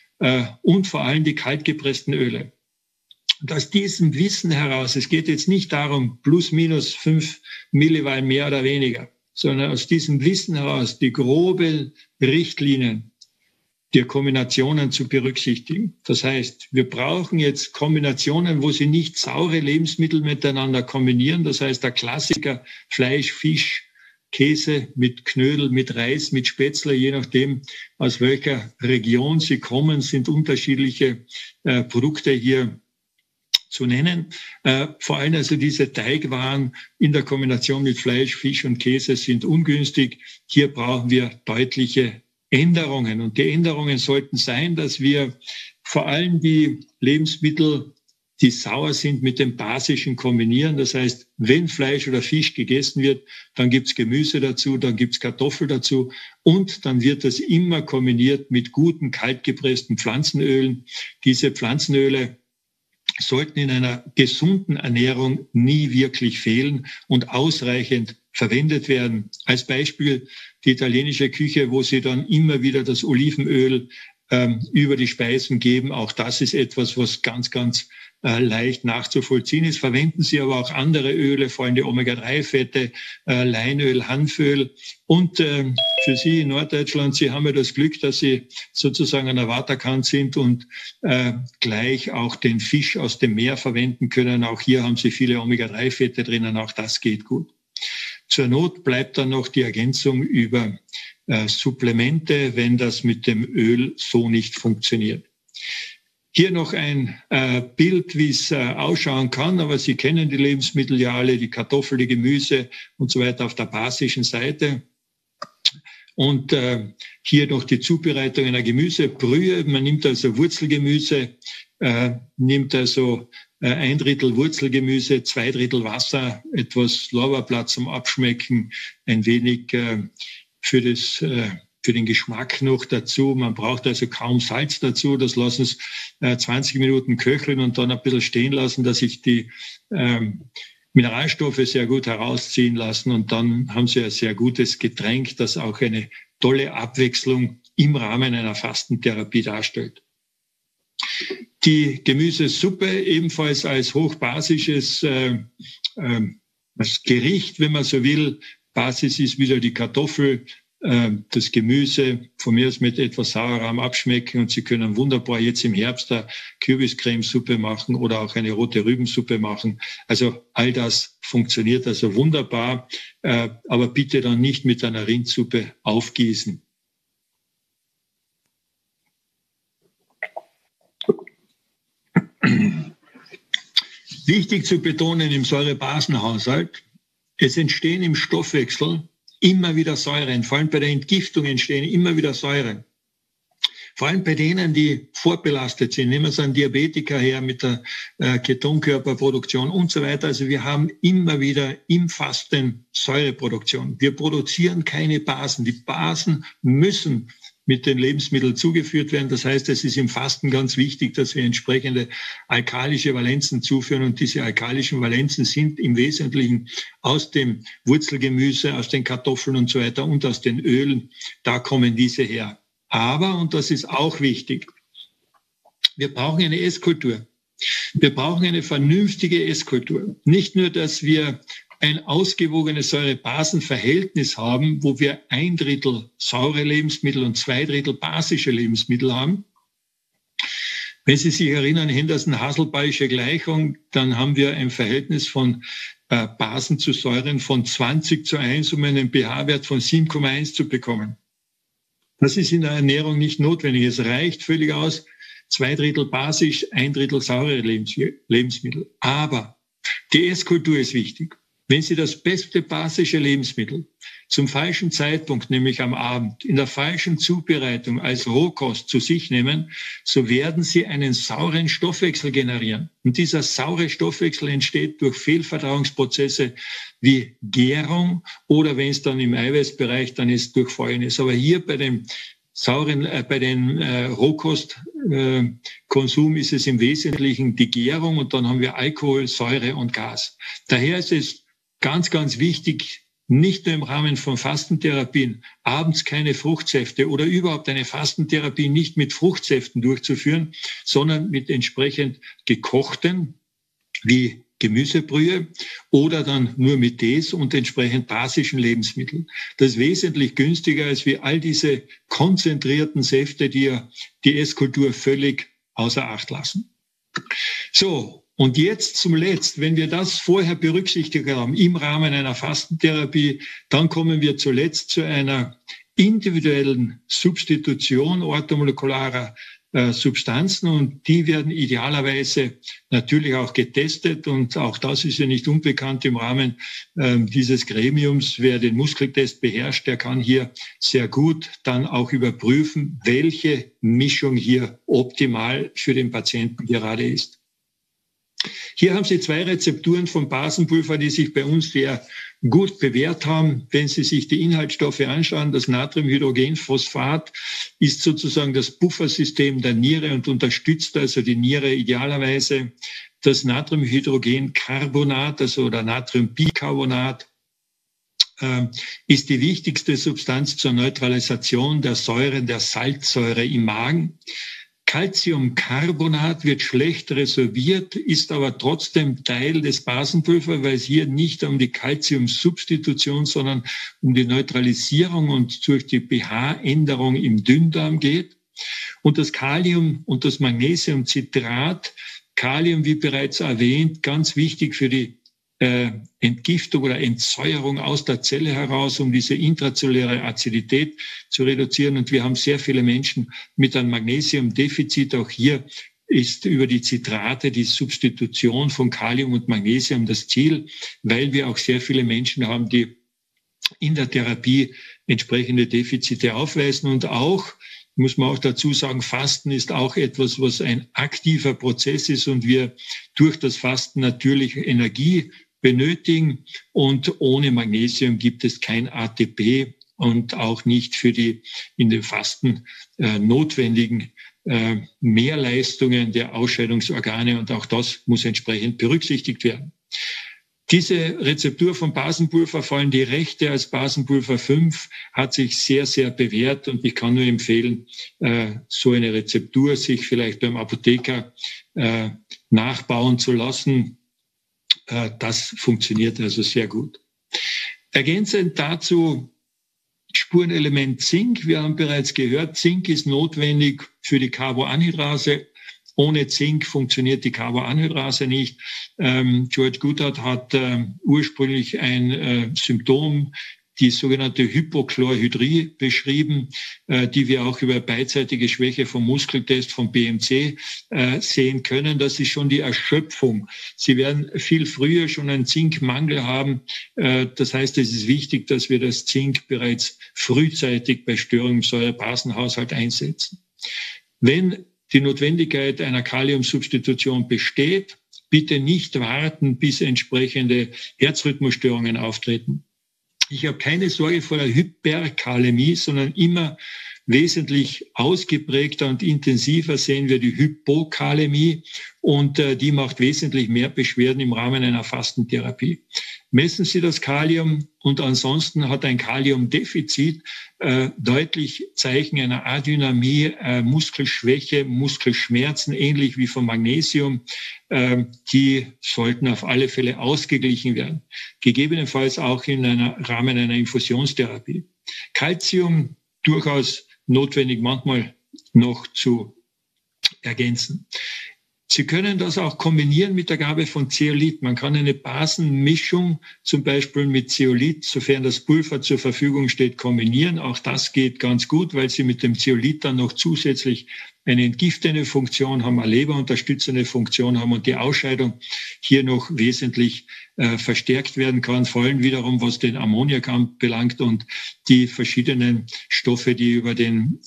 Und vor allem die kaltgepressten Öle. Und aus diesem Wissen heraus, es geht jetzt nicht darum, plus minus 5 Milliwatt mehr oder weniger, sondern aus diesem Wissen heraus die groben Richtlinien der Kombinationen zu berücksichtigen. Das heißt, wir brauchen jetzt Kombinationen, wo Sie nicht saure Lebensmittel miteinander kombinieren. Das heißt, der Klassiker Fleisch, Fisch, Käse mit Knödel, mit Reis, mit Spätzle, je nachdem, aus welcher Region Sie kommen, sind unterschiedliche Produkte hier zu nennen. Vor allem also diese Teigwaren in der Kombination mit Fleisch, Fisch und Käse sind ungünstig. Hier brauchen wir deutliche Änderungen. Und die Änderungen sollten sein, dass wir vor allem die Lebensmittel, die sauer sind, mit dem Basischen kombinieren. Das heißt, wenn Fleisch oder Fisch gegessen wird, dann gibt's Gemüse dazu, dann gibt's Kartoffel dazu und dann wird das immer kombiniert mit guten, kaltgepressten Pflanzenölen. Diese Pflanzenöle sollten in einer gesunden Ernährung nie wirklich fehlen und ausreichend verwendet werden. Als Beispiel die italienische Küche, wo sie dann immer wieder das Olivenöl über die Speisen geben. Auch das ist etwas, was ganz, ganz leicht nachzuvollziehen ist. Verwenden Sie aber auch andere Öle, vor allem die Omega-3-Fette, Leinöl, Hanföl. Und für Sie in Norddeutschland, Sie haben ja das Glück, dass Sie sozusagen an der Waterkant sind und gleich auch den Fisch aus dem Meer verwenden können. Auch hier haben Sie viele Omega-3-Fette drinnen. Auch das geht gut. Zur Not bleibt dann noch die Ergänzung über Supplemente, wenn das mit dem Öl so nicht funktioniert. Hier noch ein Bild, wie es ausschauen kann, aber Sie kennen die Lebensmittel ja alle, die Kartoffel, die Gemüse und so weiter auf der basischen Seite. Und hier noch die Zubereitung einer Gemüsebrühe. Man nimmt also Wurzelgemüse, nimmt also 1/3 Wurzelgemüse, 2/3 Wasser, etwas Lorbeerblatt zum Abschmecken, ein wenig für den Geschmack noch dazu. Man braucht also kaum Salz dazu. Das lassen Sie 20 Minuten köcheln und dann ein bisschen stehen lassen, dass sich die Mineralstoffe sehr gut herausziehen lassen. Und dann haben Sie ein sehr gutes Getränk, das auch eine tolle Abwechslung im Rahmen einer Fastentherapie darstellt. Die Gemüsesuppe ebenfalls als hochbasisches Gericht, wenn man so will. Basis ist wieder die Kartoffel, das Gemüse, von mir aus mit etwas Sauerrahm abschmecken und Sie können wunderbar jetzt im Herbst eine Kürbiscremesuppe machen oder auch eine rote Rübensuppe machen. Also all das funktioniert also wunderbar, aber bitte dann nicht mit einer Rindsuppe aufgießen. Wichtig zu betonen im Säurebasenhaushalt, es entstehen im Stoffwechsel immer wieder Säuren. Vor allem bei der Entgiftung entstehen immer wieder Säuren. Vor allem bei denen, die vorbelastet sind. Nehmen wir so einen Diabetiker her mit der Ketonkörperproduktion und so weiter. Also wir haben immer wieder im Fasten Säureproduktion. Wir produzieren keine Basen. Die Basen müssen mit den Lebensmitteln zugeführt werden. Das heißt, es ist im Fasten ganz wichtig, dass wir entsprechende alkalische Valenzen zuführen. Und diese alkalischen Valenzen sind im Wesentlichen aus dem Wurzelgemüse, aus den Kartoffeln und so weiter und aus den Ölen. Da kommen diese her. Aber, und das ist auch wichtig, wir brauchen eine Esskultur. Wir brauchen eine vernünftige Esskultur. Nicht nur, dass wir ein ausgewogenes Säure-Basen-Verhältnis haben, wo wir 1/3 saure Lebensmittel und 2/3 basische Lebensmittel haben. Wenn Sie sich erinnern, Henderson-Hasselbalchsche Gleichung, dann haben wir ein Verhältnis von Basen zu Säuren von 20:1, um einen pH-Wert von 7,1 zu bekommen. Das ist in der Ernährung nicht notwendig. Es reicht völlig aus, 2/3 basisch, 1/3 saure Lebensmittel. Aber die Esskultur ist wichtig. Wenn Sie das beste basische Lebensmittel zum falschen Zeitpunkt, nämlich am Abend, in der falschen Zubereitung als Rohkost zu sich nehmen, so werden Sie einen sauren Stoffwechsel generieren. Und dieser saure Stoffwechsel entsteht durch Fehlverdauungsprozesse wie Gärung oder wenn es dann im Eiweißbereich dann ist, durch Fäulnis. Aber hier bei dem Rohkostkonsum ist es im Wesentlichen die Gärung und dann haben wir Alkohol, Säure und Gas. Daher ist es ganz, ganz wichtig, nicht nur im Rahmen von Fastentherapien abends keine Fruchtsäfte oder überhaupt eine Fastentherapie nicht mit Fruchtsäften durchzuführen, sondern mit entsprechend gekochten, wie Gemüsebrühe oder dann nur mit Tees und entsprechend basischen Lebensmitteln. Das ist wesentlich günstiger als wie all diese konzentrierten Säfte, die ja die Esskultur völlig außer Acht lassen. So, und jetzt zum Letzt, wenn wir das vorher berücksichtigt haben im Rahmen einer Fastentherapie, dann kommen wir zuletzt zu einer individuellen Substitution orthomolekularer Substanzen und die werden idealerweise natürlich auch getestet und auch das ist ja nicht unbekannt im Rahmen dieses Gremiums. Wer den Muskeltest beherrscht, der kann hier sehr gut dann auch überprüfen, welche Mischung hier optimal für den Patienten gerade ist. Hier haben Sie 2 Rezepturen von Basenpulver, die sich bei uns sehr gut bewährt haben. Wenn Sie sich die Inhaltsstoffe anschauen, das Natriumhydrogenphosphat ist sozusagen das Buffersystem der Niere und unterstützt also die Niere idealerweise. Das Natriumhydrogencarbonat, also oder Natriumbicarbonat, ist die wichtigste Substanz zur Neutralisation der Säuren, der Salzsäure im Magen. Calciumcarbonat wird schlecht resorbiert, ist aber trotzdem Teil des Basenpulvers, weil es hier nicht um die Calciumsubstitution, sondern um die Neutralisierung und durch die pH-Änderung im Dünndarm geht. Und das Kalium und das Magnesiumcitrat, Kalium, wie bereits erwähnt, ganz wichtig für die Entgiftung oder Entsäuerung aus der Zelle heraus, um diese intrazelluläre Azidität zu reduzieren. Und wir haben sehr viele Menschen mit einem Magnesiumdefizit. Auch hier ist über die Citrate die Substitution von Kalium und Magnesium das Ziel, weil wir auch sehr viele Menschen haben, die in der Therapie entsprechende Defizite aufweisen. Und auch, muss man auch dazu sagen, Fasten ist auch etwas, was ein aktiver Prozess ist und wir durch das Fasten natürlich Energie benötigen und ohne Magnesium gibt es kein ATP und auch nicht für die in dem Fasten notwendigen Mehrleistungen der Ausscheidungsorgane und auch das muss entsprechend berücksichtigt werden. Diese Rezeptur von Basenpulver, vor allem die rechte als Basenpulver 5, hat sich sehr, sehr bewährt und ich kann nur empfehlen, so eine Rezeptur sich vielleicht beim Apotheker nachbauen zu lassen. Das funktioniert also sehr gut. Ergänzend dazu Spurenelement Zink. Wir haben bereits gehört, Zink ist notwendig für die Carboanhydrase. Ohne Zink funktioniert die Carboanhydrase nicht. George Goodhart hat ursprünglich ein Symptom, die sogenannte Hypochlorhydrie beschrieben, die wir auch über beidseitige Schwäche vom Muskeltest, vom BMC sehen können. Das ist schon die Erschöpfung. Sie werden viel früher schon einen Zinkmangel haben. Das heißt, es ist wichtig, dass wir das Zink bereits frühzeitig bei Störungen im Säurebasenhaushalt einsetzen. Wenn die Notwendigkeit einer Kaliumsubstitution besteht, bitte nicht warten, bis entsprechende Herzrhythmusstörungen auftreten. Ich habe keine Sorge vor der Hyperkalämie, sondern immer wesentlich ausgeprägter und intensiver sehen wir die Hypokalämie und die macht wesentlich mehr Beschwerden im Rahmen einer Fastentherapie. Messen Sie das Kalium und ansonsten hat ein Kaliumdefizit deutlich Zeichen einer Adynamie, Muskelschwäche, Muskelschmerzen, ähnlich wie vom Magnesium. Die sollten auf alle Fälle ausgeglichen werden, gegebenenfalls auch im Rahmen einer Infusionstherapie. Calcium durchaus notwendig manchmal noch zu ergänzen. Sie können das auch kombinieren mit der Gabe von Zeolit. Man kann eine Basenmischung zum Beispiel mit Zeolit, sofern das Pulver zur Verfügung steht, kombinieren. Auch das geht ganz gut, weil Sie mit dem Zeolit dann noch zusätzlich eine entgiftende Funktion haben, eine leberunterstützende Funktion haben und die Ausscheidung hier noch wesentlich verstärkt werden kann, vor allem wiederum, was den Ammoniak anbelangt und die verschiedenen Stoffe, die über den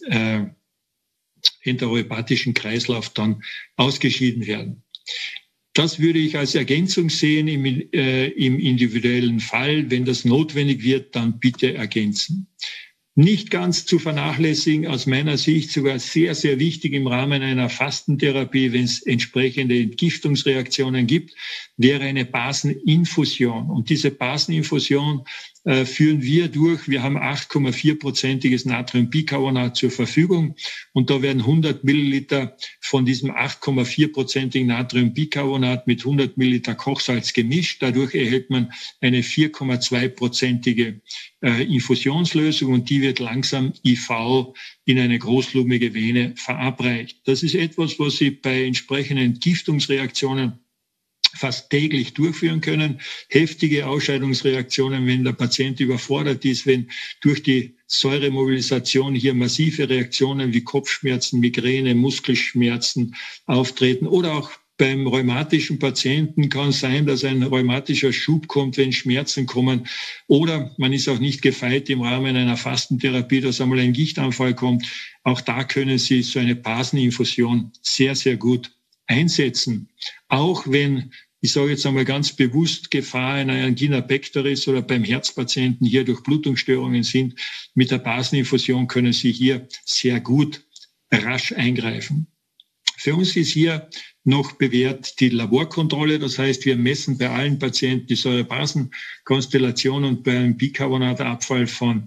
enterohepatischen Kreislauf dann ausgeschieden werden. Das würde ich als Ergänzung sehen im individuellen Fall. Wenn das notwendig wird, dann bitte ergänzen. Nicht ganz zu vernachlässigen, aus meiner Sicht sogar sehr, sehr wichtig im Rahmen einer Fastentherapie, wenn es entsprechende Entgiftungsreaktionen gibt, wäre eine Baseninfusion. Und diese Baseninfusion führen wir durch. Wir haben 8,4-prozentiges Natriumbicarbonat zur Verfügung und da werden 100 Milliliter von diesem 8,4-prozentigen Natriumbicarbonat mit 100 Milliliter Kochsalz gemischt. Dadurch erhält man eine 4,2-prozentige Infusionslösung und die wird langsam IV in eine großlumige Vene verabreicht. Das ist etwas, was Sie bei entsprechenden Entgiftungsreaktionen fast täglich durchführen können. Heftige Ausscheidungsreaktionen, wenn der Patient überfordert ist, wenn durch die Säuremobilisation hier massive Reaktionen wie Kopfschmerzen, Migräne, Muskelschmerzen auftreten oder auch beim rheumatischen Patienten kann es sein, dass ein rheumatischer Schub kommt, wenn Schmerzen kommen. Oder man ist auch nicht gefeit im Rahmen einer Fastentherapie, dass einmal ein Gichtanfall kommt. Auch da können Sie so eine Baseninfusion sehr, sehr gut einsetzen. Auch wenn, ich sage jetzt einmal ganz bewusst, Gefahr einer Angina pectoris oder beim Herzpatienten hier durch Blutungsstörungen sind, mit der Baseninfusion können Sie hier sehr gut rasch eingreifen. Für uns ist hier noch bewährt die Laborkontrolle. Das heißt, wir messen bei allen Patienten die Säurebasenkonstellation und bei einem Bicarbonatabfall von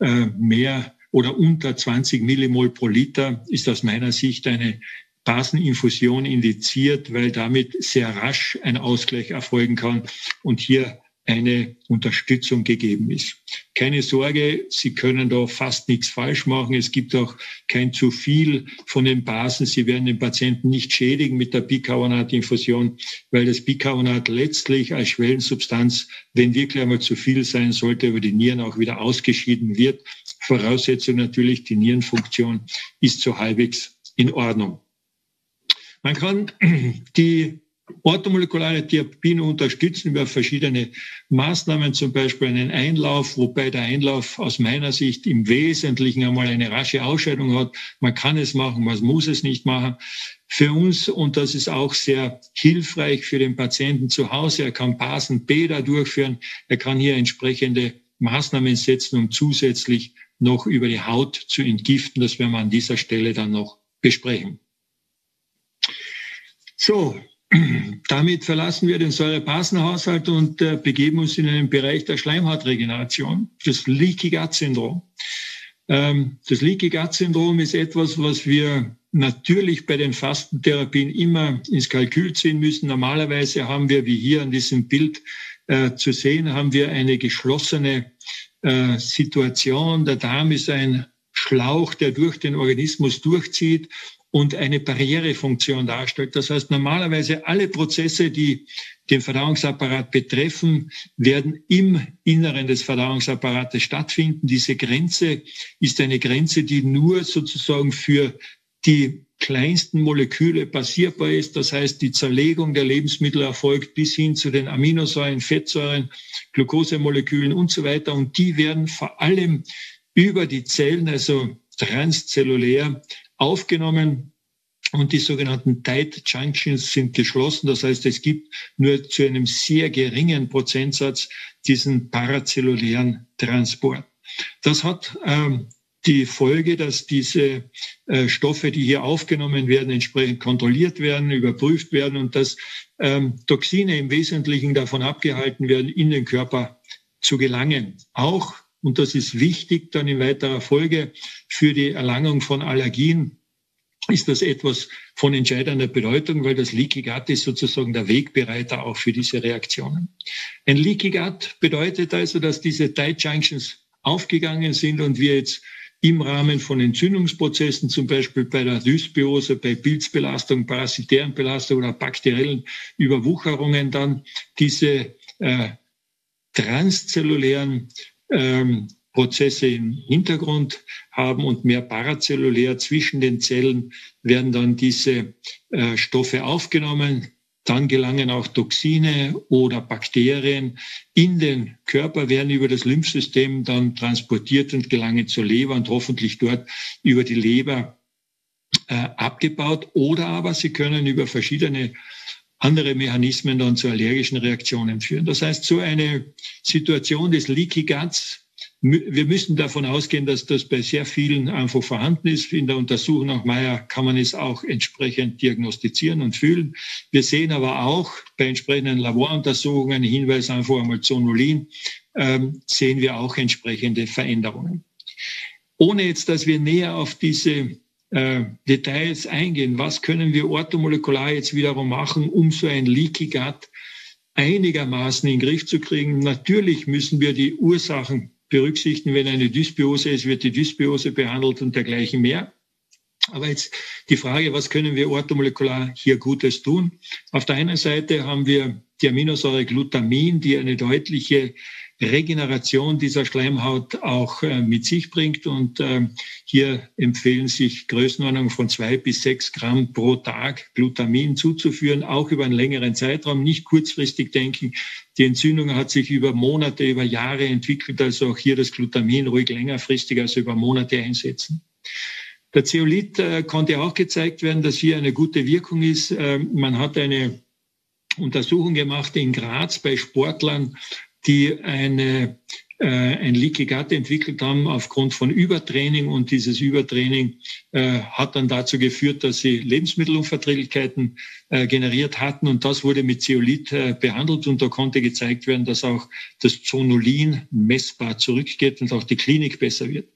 mehr oder unter 20 Millimol pro Liter ist aus meiner Sicht eine Baseninfusion indiziert, weil damit sehr rasch ein Ausgleich erfolgen kann und hier eine Unterstützung gegeben ist. Keine Sorge, Sie können da fast nichts falsch machen. Es gibt auch kein zu viel von den Basen. Sie werden den Patienten nicht schädigen mit der Bicarbonatinfusion, weil das Bicarbonat letztlich als Schwellensubstanz, wenn wirklich einmal zu viel sein sollte, über die Nieren auch wieder ausgeschieden wird. Voraussetzung natürlich, die Nierenfunktion ist so halbwegs in Ordnung. Man kann die orthomolekulare Therapien unterstützen über verschiedene Maßnahmen, zum Beispiel einen Einlauf, wobei der Einlauf aus meiner Sicht im Wesentlichen einmal eine rasche Ausscheidung hat. Man kann es machen, man muss es nicht machen. Für uns, und das ist auch sehr hilfreich für den Patienten zu Hause, er kann Basen-Bäder durchführen, er kann hier entsprechende Maßnahmen setzen, um zusätzlich noch über die Haut zu entgiften. Das werden wir an dieser Stelle dann noch besprechen. So, damit verlassen wir den Säurebasenhaushalt und begeben uns in einen Bereich der Schleimhautregeneration, das Leaky Gut Syndrom. Das Leaky Gut Syndrom ist etwas, was wir natürlich bei den Fastentherapien immer ins Kalkül ziehen müssen. Normalerweise haben wir, wie hier an diesem Bild zu sehen, haben wir eine geschlossene Situation. Der Darm ist ein Schlauch, der durch den Organismus durchzieht und eine Barrierefunktion darstellt. Das heißt, normalerweise alle Prozesse, die den Verdauungsapparat betreffen, werden im Inneren des Verdauungsapparates stattfinden. Diese Grenze ist eine Grenze, die nur sozusagen für die kleinsten Moleküle passierbar ist. Das heißt, die Zerlegung der Lebensmittel erfolgt bis hin zu den Aminosäuren, Fettsäuren, Glukosemolekülen und so weiter. Und die werden vor allem über die Zellen, also transzellulär, aufgenommen und die sogenannten Tight Junctions sind geschlossen. Das heißt, es gibt nur zu einem sehr geringen Prozentsatz diesen parazellulären Transport. Das hat die Folge, dass diese Stoffe, die hier aufgenommen werden, entsprechend kontrolliert werden, überprüft werden und dass Toxine im Wesentlichen davon abgehalten werden, in den Körper zu gelangen. Auch, und das ist wichtig dann in weiterer Folge für die Erlangung von Allergien, ist das etwas von entscheidender Bedeutung, weil das Leaky Gut ist sozusagen der Wegbereiter auch für diese Reaktionen. Ein Leaky Gut bedeutet also, dass diese Tight Junctions aufgegangen sind und wir jetzt im Rahmen von Entzündungsprozessen, zum Beispiel bei der Dysbiose, bei Pilzbelastung, parasitären Belastung oder bakteriellen Überwucherungen dann diese transzellulären Prozesse im Hintergrund haben und mehr parazellulär zwischen den Zellen werden dann diese Stoffe aufgenommen. Dann gelangen auch Toxine oder Bakterien in den Körper, werden über das Lymphsystem dann transportiert und gelangen zur Leber und hoffentlich dort über die Leber abgebaut. Oder aber sie können über verschiedene andere Mechanismen dann zu allergischen Reaktionen führen. Das heißt, so eine Situation des Leaky Guts, wir müssen davon ausgehen, dass das bei sehr vielen einfach vorhanden ist. In der Untersuchung nach Meyer kann man es auch entsprechend diagnostizieren und fühlen. Wir sehen aber auch bei entsprechenden Laboruntersuchungen, Hinweis einfach einmal Zonulin, sehen wir auch entsprechende Veränderungen. Ohne jetzt, dass wir näher auf diese Details eingehen, was können wir orthomolekular jetzt wiederum machen, um so ein Leaky Gut einigermaßen in den Griff zu kriegen. Natürlich müssen wir die Ursachen berücksichtigen. Wenn eine Dysbiose ist, wird die Dysbiose behandelt und dergleichen mehr. Aber jetzt die Frage, was können wir orthomolekular hier Gutes tun? Auf der einen Seite haben wir die Aminosäure Glutamin, die eine deutliche Regeneration dieser Schleimhaut auch mit sich bringt. Und hier empfehlen sich Größenordnungen von 2 bis 6 Gramm pro Tag Glutamin zuzuführen, auch über einen längeren Zeitraum, nicht kurzfristig denken. Die Entzündung hat sich über Monate, über Jahre entwickelt, also auch hier das Glutamin ruhig längerfristig, also über Monate einsetzen. Der Zeolit konnte auch gezeigt werden, dass hier eine gute Wirkung ist. Man hat eine Untersuchung gemacht in Graz bei Sportlern, die ein Leaky Gut entwickelt haben aufgrund von Übertraining. Und dieses Übertraining hat dann dazu geführt, dass sie Lebensmittelunverträglichkeiten generiert hatten. Und das wurde mit Zeolit behandelt. Und da konnte gezeigt werden, dass auch das Zonulin messbar zurückgeht und auch die Klinik besser wird.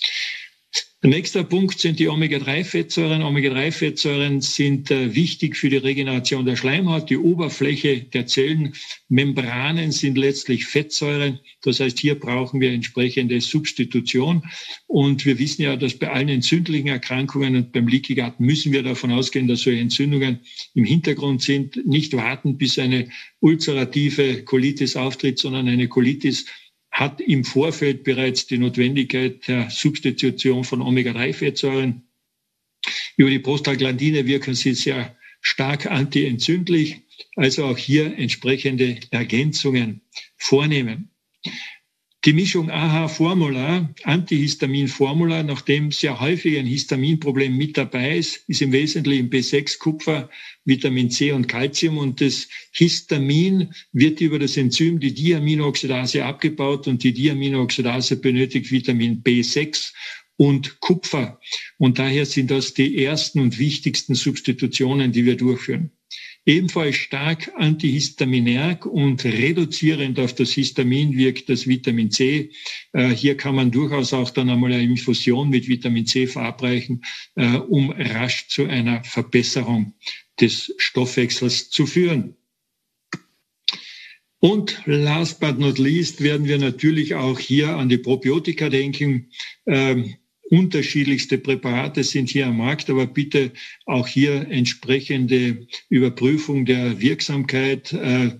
Der nächste Punkt sind die Omega-3-Fettsäuren. Omega-3-Fettsäuren sind wichtig für die Regeneration der Schleimhaut. Die Oberfläche der Zellenmembranen sind letztlich Fettsäuren. Das heißt, hier brauchen wir entsprechende Substitution. Und wir wissen ja, dass bei allen entzündlichen Erkrankungen und beim Leaky Gut müssen wir davon ausgehen, dass solche Entzündungen im Hintergrund sind. Nicht warten, bis eine ulcerative Colitis auftritt, sondern eine Colitis hat im Vorfeld bereits die Notwendigkeit der Substitution von Omega-3-Fettsäuren. Über die Prostaglandine wirken sie sehr stark antientzündlich, also auch hier entsprechende Ergänzungen vornehmen. Die Mischung AHA-Formula, Antihistamin-Formula, nachdem sehr häufig ein Histaminproblem mit dabei ist, ist im Wesentlichen B6, Kupfer, Vitamin C und Calcium. Und das Histamin wird über das Enzym, die Diaminooxidase, abgebaut. Und die Diaminooxidase benötigt Vitamin B6 und Kupfer. Und daher sind das die ersten und wichtigsten Substitutionen, die wir durchführen. Ebenfalls stark antihistaminärk und reduzierend auf das Histamin wirkt das Vitamin C. Hier kann man durchaus auch dann einmal eine Infusion mit Vitamin C verabreichen, um rasch zu einer Verbesserung des Stoffwechsels zu führen. Und last but not least werden wir natürlich auch hier an die Probiotika denken. Unterschiedlichste Präparate sind hier am Markt, aber bitte auch hier entsprechende Überprüfung der Wirksamkeit.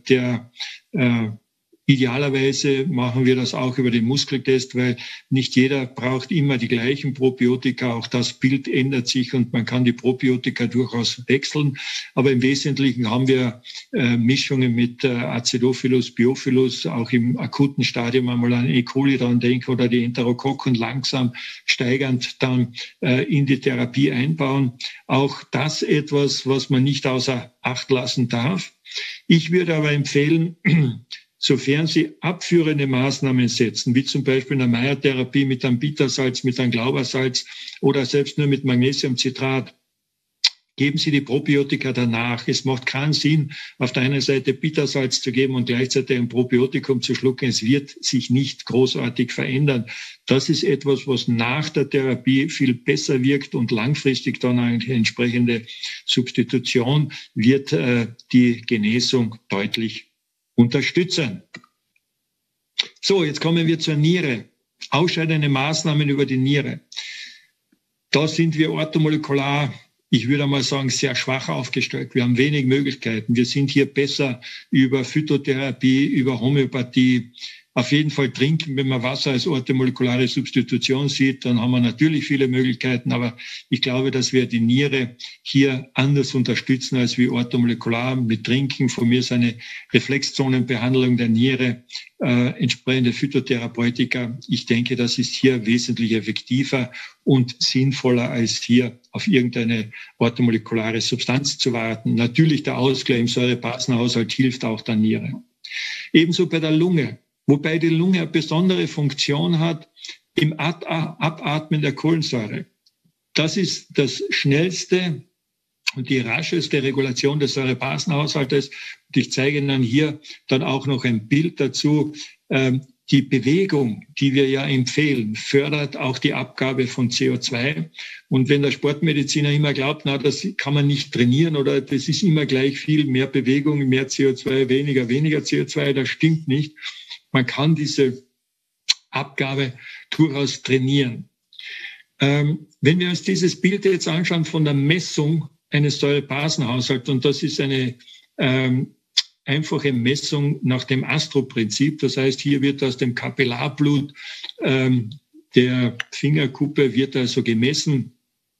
Idealerweise machen wir das auch über den Muskeltest, weil nicht jeder braucht immer die gleichen Probiotika. Auch das Bild ändert sich und man kann die Probiotika durchaus wechseln. Aber im Wesentlichen haben wir Mischungen mit Acidophilus, Biophilus, auch im akuten Stadium einmal an E. coli dran denken oder die Enterokokken langsam steigernd dann in die Therapie einbauen. Auch das etwas, was man nicht außer Acht lassen darf. Ich würde aber empfehlen, sofern Sie abführende Maßnahmen setzen, wie zum Beispiel in der Meyer-Therapie mit einem Bittersalz, mit einem Glaubersalz oder selbst nur mit Magnesiumcitrat, geben Sie die Probiotika danach. Es macht keinen Sinn, auf der einen Seite Bittersalz zu geben und gleichzeitig ein Probiotikum zu schlucken. Es wird sich nicht großartig verändern. Das ist etwas, was nach der Therapie viel besser wirkt und langfristig dann eine entsprechende Substitution wird die Genesung deutlich unterstützen. So, jetzt kommen wir zur Niere. ausscheidende Maßnahmen über die Niere. Da sind wir orthomolekular, ich würde mal sagen, sehr schwach aufgestellt. Wir haben wenig Möglichkeiten. Wir sind hier besser über Phytotherapie, über Homöopathie. Auf jeden Fall trinken, wenn man Wasser als orthomolekulare Substitution sieht, dann haben wir natürlich viele Möglichkeiten. Aber ich glaube, dass wir die Niere hier anders unterstützen als wie orthomolekular mit Trinken. Von mir ist eine Reflexzonenbehandlung der Niere, entsprechende Phytotherapeutika. Ich denke, das ist hier wesentlich effektiver und sinnvoller, als hier auf irgendeine orthomolekulare Substanz zu warten. Natürlich der Ausgleich im Säurebasenhaushalt hilft auch der Niere. Ebenso bei der Lunge. Wobei die Lunge eine besondere Funktion hat im Abatmen der Kohlensäure. Das ist das schnellste und die rascheste Regulation des Säurebasenhaushaltes. Und ich zeige Ihnen hier dann auch noch ein Bild dazu. Die Bewegung, die wir ja empfehlen, fördert auch die Abgabe von CO2. Und wenn der Sportmediziner immer glaubt, na, das kann man nicht trainieren oder das ist immer gleich viel, mehr Bewegung, mehr CO2, weniger CO2, das stimmt nicht. Man kann diese Abgabe durchaus trainieren. Wenn wir uns dieses Bild jetzt anschauen von der Messung eines Säurebasenhaushalts, und das ist eine einfache Messung nach dem Astro-Prinzip, das heißt, hier wird aus dem Kapillarblut der Fingerkuppe wird also gemessen,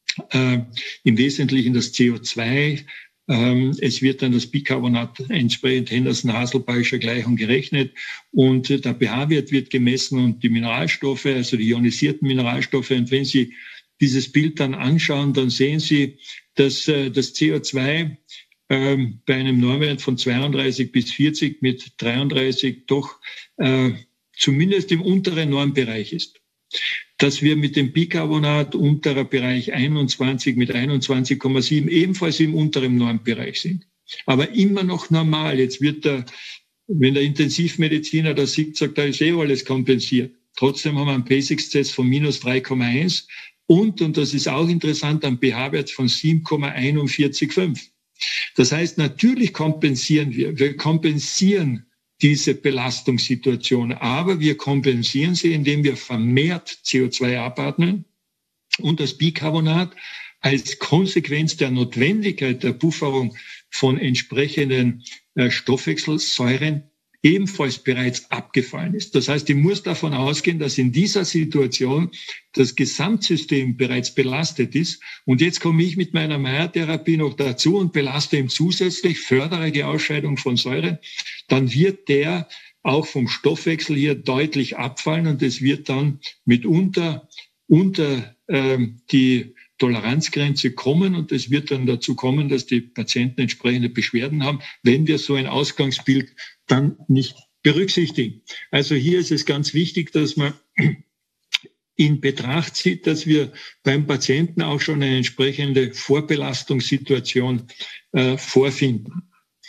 im Wesentlichen das CO2, es wird dann das Bicarbonat entsprechend Henderson-Hasselbalcher Gleichung gerechnet und der pH-Wert wird gemessen und die Mineralstoffe, also die ionisierten Mineralstoffe. Und wenn Sie dieses Bild dann anschauen, dann sehen Sie, dass das CO2 bei einem Normwert von 32 bis 40 mit 33 doch zumindest im unteren Normbereich ist. Dass wir mit dem Bicarbonat unterer Bereich 21 mit 21,7 ebenfalls im unteren Normbereich sind. Aber immer noch normal. Jetzt wird wenn der Intensivmediziner das sieht, sagt, da ist alles kompensiert. Trotzdem haben wir einen Basics-Test von minus 3,1 und das ist auch interessant, einen pH-Wert von 7,415. Das heißt, natürlich kompensieren wir. Wir kompensieren diese Belastungssituation. Aber wir kompensieren sie, indem wir vermehrt CO2 abatmen und das Bicarbonat als Konsequenz der Notwendigkeit der Pufferung von entsprechenden Stoffwechselsäuren ebenfalls bereits abgefallen ist. Das heißt, ich muss davon ausgehen, dass in dieser Situation das Gesamtsystem bereits belastet ist. Und jetzt komme ich mit meiner Meyer-Therapie noch dazu und belaste ihm zusätzlich, fördere die Ausscheidung von Säure. Dann wird der auch vom Stoffwechsel hier deutlich abfallen und es wird dann mitunter unter die Toleranzgrenze kommen und es wird dann dazu kommen, dass die Patienten entsprechende Beschwerden haben, wenn wir so ein Ausgangsbild dann nicht berücksichtigen. Also hier ist es ganz wichtig, dass man in Betracht zieht, dass wir beim Patienten auch schon eine entsprechende Vorbelastungssituation vorfinden.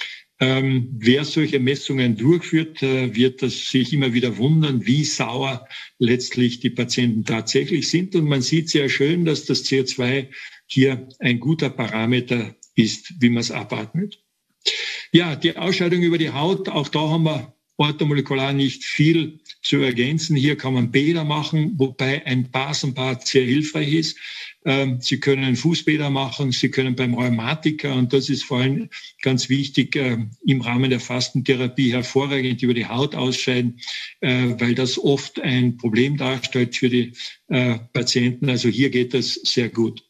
Wer solche Messungen durchführt, wird das sich immer wieder wundern, wie sauer letztlich die Patienten tatsächlich sind. Und man sieht sehr schön, dass das CO2 hier ein guter Parameter ist, wie man es abatmet. Ja, die Ausscheidung über die Haut, auch da haben wir orthomolekular nicht viel zu ergänzen. Hier kann man Bäder machen, wobei ein Basenbad sehr hilfreich ist. Sie können Fußbäder machen, Sie können beim Rheumatiker, und das ist vor allem ganz wichtig, im Rahmen der Fastentherapie hervorragend über die Haut ausscheiden, weil das oft ein Problem darstellt für die Patienten. Also hier geht das sehr gut.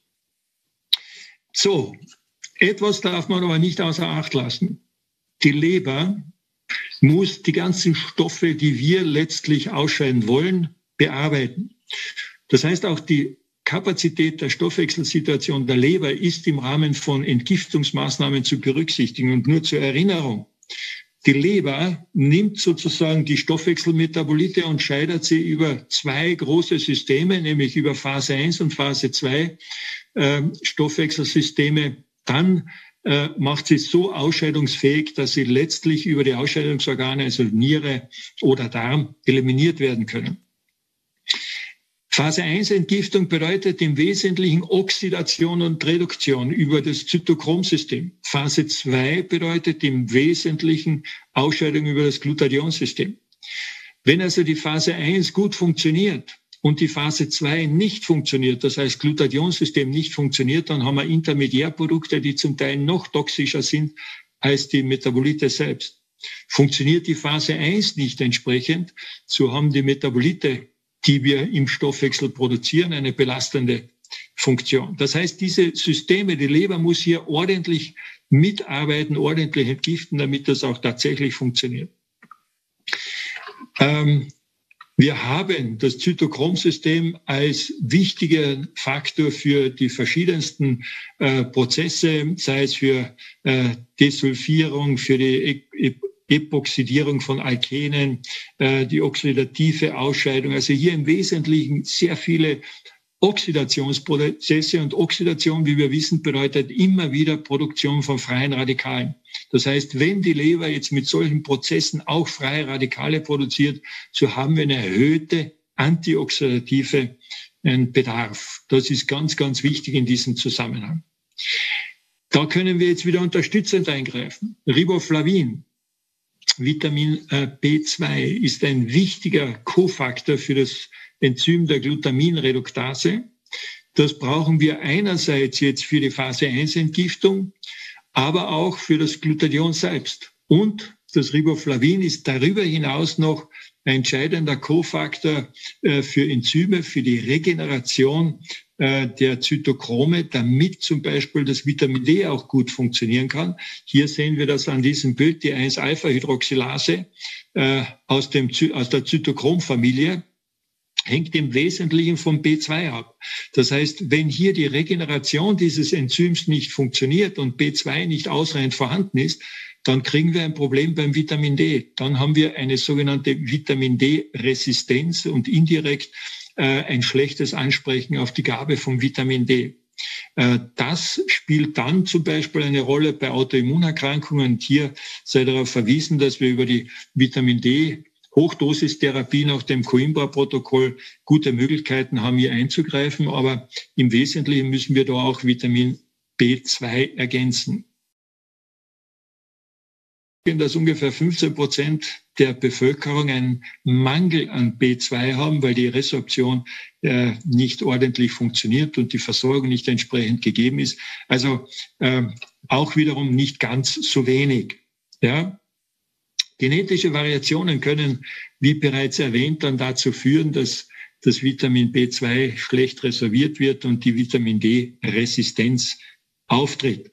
So, etwas darf man aber nicht außer Acht lassen. Die Leber muss die ganzen Stoffe, die wir letztlich ausscheiden wollen, bearbeiten. Das heißt, auch die Kapazität der Stoffwechselsituation der Leber ist im Rahmen von Entgiftungsmaßnahmen zu berücksichtigen. Und nur zur Erinnerung, die Leber nimmt sozusagen die Stoffwechselmetabolite und scheidet sie über zwei große Systeme, nämlich über Phase 1 und Phase 2 Stoffwechselsysteme. Dann macht sie so ausscheidungsfähig, dass sie letztlich über die Ausscheidungsorgane, also Niere oder Darm, eliminiert werden können. Phase 1 Entgiftung bedeutet im Wesentlichen Oxidation und Reduktion über das Zytochromsystem. Phase 2 bedeutet im Wesentlichen Ausscheidung über das Glutationsystem. Wenn also die Phase 1 gut funktioniert, und die Phase 2 nicht funktioniert, das heißt Glutationsystem nicht funktioniert, dann haben wir Intermediärprodukte, die zum Teil noch toxischer sind als die Metabolite selbst. Funktioniert die Phase 1 nicht entsprechend, so haben die Metabolite, die wir im Stoffwechsel produzieren, eine belastende Funktion. Das heißt, diese Systeme, die Leber muss hier ordentlich mitarbeiten, ordentlich entgiften, damit das auch tatsächlich funktioniert. Wir haben das Zytochromsystem als wichtiger Faktor für die verschiedensten Prozesse, sei es für Desulfierung, für die Epoxidierung von Alkenen, die oxidative Ausscheidung. Also hier im Wesentlichen sehr viele Oxidationsprozesse, und Oxidation, wie wir wissen, bedeutet immer wieder Produktion von freien Radikalen. Das heißt, wenn die Leber jetzt mit solchen Prozessen auch freie Radikale produziert, so haben wir eine erhöhte antioxidative Bedarf. Das ist ganz, ganz wichtig in diesem Zusammenhang. Da können wir jetzt wieder unterstützend eingreifen. Riboflavin, Vitamin B2, ist ein wichtiger Kofaktor für das Enzym der Glutaminreduktase. Das brauchen wir einerseits jetzt für die Phase 1 Entgiftung, aber auch für das Glutathion selbst. Und das Riboflavin ist darüber hinaus noch ein entscheidender Kofaktor für Enzyme, für die Regeneration der Zytochrome, damit zum Beispiel das Vitamin D auch gut funktionieren kann. Hier sehen wir das an diesem Bild, die 1-Alpha-Hydroxylase aus der Zytochromfamilie. Hängt im Wesentlichen vom B2 ab. Das heißt, wenn hier die Regeneration dieses Enzyms nicht funktioniert und B2 nicht ausreichend vorhanden ist, dann kriegen wir ein Problem beim Vitamin D. Dann haben wir eine sogenannte Vitamin D-Resistenz und indirekt ein schlechtes Ansprechen auf die Gabe von Vitamin D. Das spielt dann zum Beispiel eine Rolle bei Autoimmunerkrankungen. Und hier sei darauf verwiesen, dass wir über die Vitamin D Hochdosistherapie nach dem Coimbra-Protokoll gute Möglichkeiten haben, hier einzugreifen. Aber im Wesentlichen müssen wir da auch Vitamin B2 ergänzen. Dass ungefähr 15% der Bevölkerung einen Mangel an B2 haben, weil die Resorption nicht ordentlich funktioniert und die Versorgung nicht entsprechend gegeben ist. Also auch wiederum nicht ganz so wenig. Ja. Genetische Variationen können, wie bereits erwähnt, dann dazu führen, dass das Vitamin B2 schlecht resorbiert wird und die Vitamin D-Resistenz auftritt.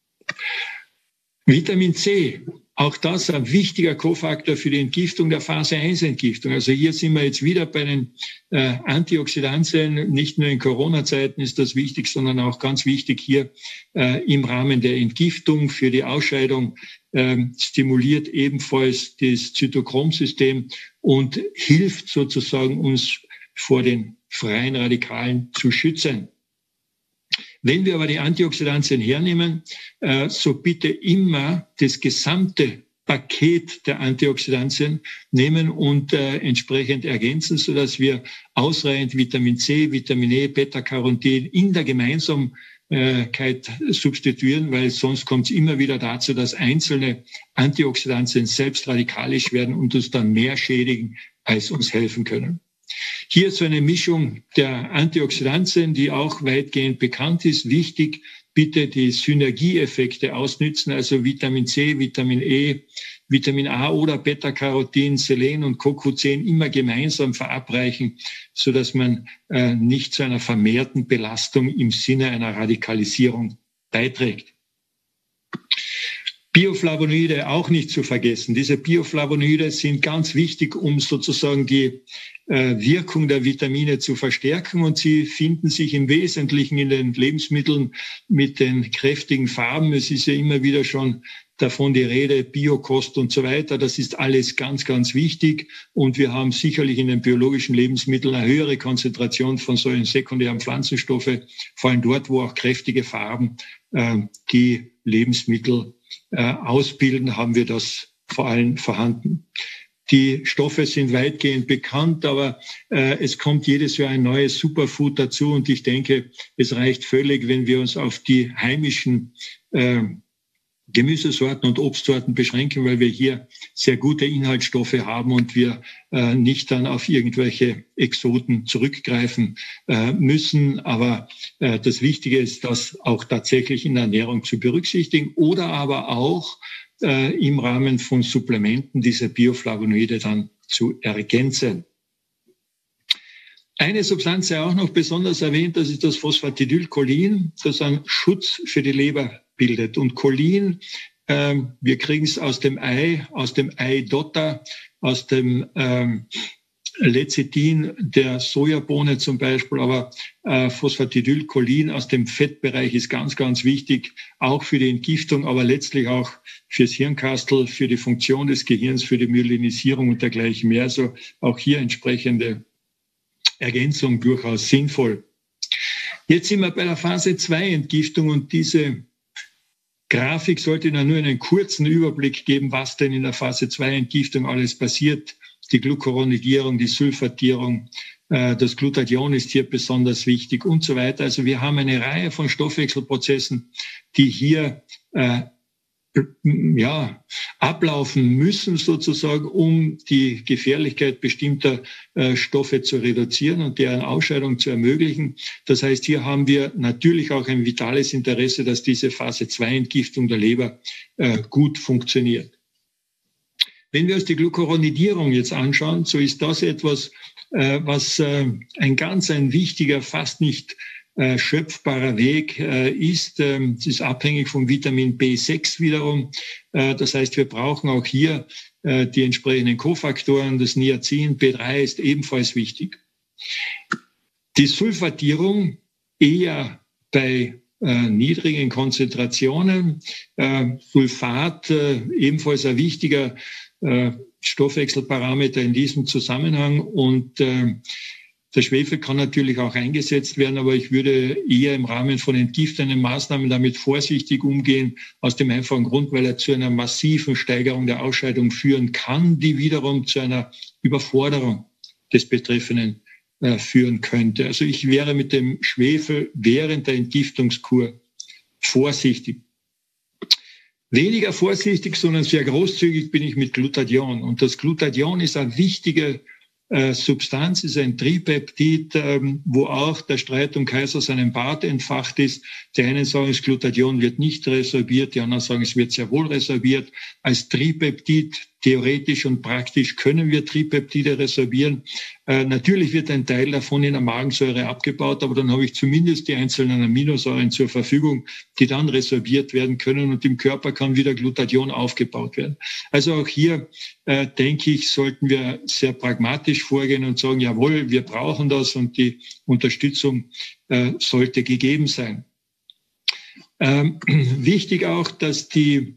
Vitamin C, auch das ein wichtiger Kofaktor für die Entgiftung der Phase 1 Entgiftung. Also hier sind wir jetzt wieder bei den Antioxidantien. Nicht nur in Corona-Zeiten ist das wichtig, sondern auch ganz wichtig hier im Rahmen der Entgiftung für die Ausscheidung. Stimuliert ebenfalls das Zytochromsystem und hilft sozusagen uns vor den freien Radikalen zu schützen. Wenn wir aber die Antioxidantien hernehmen, so bitte immer das gesamte Paket der Antioxidantien nehmen und entsprechend ergänzen, sodass wir ausreichend Vitamin C, Vitamin E, Beta-Carotin in der Gemeinsamkeit substituieren, weil sonst kommt es immer wieder dazu, dass einzelne Antioxidantien selbst radikalisch werden und uns dann mehr schädigen, als uns helfen können. Hier ist so eine Mischung der Antioxidantien, die auch weitgehend bekannt ist. Wichtig, bitte die Synergieeffekte ausnützen, also Vitamin C, Vitamin E, Vitamin A oder Beta-Carotin, Selen und CoQ10 immer gemeinsam verabreichen, sodass man nicht zu einer vermehrten Belastung im Sinne einer Radikalisierung beiträgt. Bioflavonoide auch nicht zu vergessen. Diese Bioflavonoide sind ganz wichtig, um sozusagen die Wirkung der Vitamine zu verstärken, und sie finden sich im Wesentlichen in den Lebensmitteln mit den kräftigen Farben. Es ist ja immer wieder schon davon die Rede, Biokost und so weiter. Das ist alles ganz, ganz wichtig, und wir haben sicherlich in den biologischen Lebensmitteln eine höhere Konzentration von solchen sekundären Pflanzenstoffen, vor allem dort, wo auch kräftige Farben die Lebensmittel ausbilden, haben wir das vor allem vorhanden. Die Stoffe sind weitgehend bekannt, aber es kommt jedes Jahr ein neues Superfood dazu, und ich denke, es reicht völlig, wenn wir uns auf die heimischen Gemüsesorten und Obstsorten beschränken, weil wir hier sehr gute Inhaltsstoffe haben und wir nicht dann auf irgendwelche Exoten zurückgreifen müssen. Aber das Wichtige ist, das auch tatsächlich in der Ernährung zu berücksichtigen oder aber auch im Rahmen von Supplementen diese Bioflavonoide dann zu ergänzen. Eine Substanz sei auch noch besonders erwähnt, das ist das Phosphatidylcholin, das einen Schutz für die Leber bildet. Und Cholin, wir kriegen es aus dem Eidotter, aus dem Lecithin der Sojabohne zum Beispiel, aber Phosphatidylcholin aus dem Fettbereich ist ganz, ganz wichtig, auch für die Entgiftung, aber letztlich auch fürs Hirnkastel, für die Funktion des Gehirns, für die Myelinisierung und dergleichen mehr. Also auch hier entsprechende Ergänzung durchaus sinnvoll. Jetzt sind wir bei der Phase 2 Entgiftung und diese Grafik sollte Ihnen nur einen kurzen Überblick geben, was denn in der Phase 2 Entgiftung alles passiert. Die Glucuronidierung, die Sulfatierung, das Glutathion ist hier besonders wichtig und so weiter. Also wir haben eine Reihe von Stoffwechselprozessen, die hier ablaufen müssen sozusagen, um die Gefährlichkeit bestimmter Stoffe zu reduzieren und deren Ausscheidung zu ermöglichen. Das heißt, hier haben wir natürlich auch ein vitales Interesse, dass diese Phase 2 Entgiftung der Leber gut funktioniert. Wenn wir uns die Glucuronidierung jetzt anschauen, so ist das etwas, was ein wichtiger, fast nicht schöpfbarer Weg ist. Es ist abhängig vom Vitamin B6 wiederum. Das heißt, wir brauchen auch hier die entsprechenden Kofaktoren. Das Niacin, B3 ist ebenfalls wichtig. Die Sulfatierung eher bei niedrigen Konzentrationen. Sulfat ebenfalls ein wichtiger Stoffwechselparameter in diesem Zusammenhang und der Schwefel kann natürlich auch eingesetzt werden, aber ich würde eher im Rahmen von entgiftenden Maßnahmen damit vorsichtig umgehen, aus dem einfachen Grund, weil er zu einer massiven Steigerung der Ausscheidung führen kann, die wiederum zu einer Überforderung des Betreffenden führen könnte. Also ich wäre mit dem Schwefel während der Entgiftungskur vorsichtig. Weniger vorsichtig, sondern sehr großzügig bin ich mit Glutathion. Und das Glutathion ist eine wichtige Substanz, ist ein Tripeptid, wo auch der Streit um Kaiser seinen Bart entfacht ist. Die einen sagen, das Glutathion wird nicht resorbiert, die anderen sagen, es wird sehr wohl resorbiert. Als Tripeptid, theoretisch und praktisch, können wir Tripeptide resorbieren. Natürlich wird ein Teil davon in der Magensäure abgebaut, aber dann habe ich zumindest die einzelnen Aminosäuren zur Verfügung, die dann resorbiert werden können und im Körper kann wieder Glutathion aufgebaut werden. Also auch hier, denke ich, sollten wir sehr pragmatisch vorgehen und sagen, jawohl, wir brauchen das und die Unterstützung sollte gegeben sein. Wichtig auch, dass die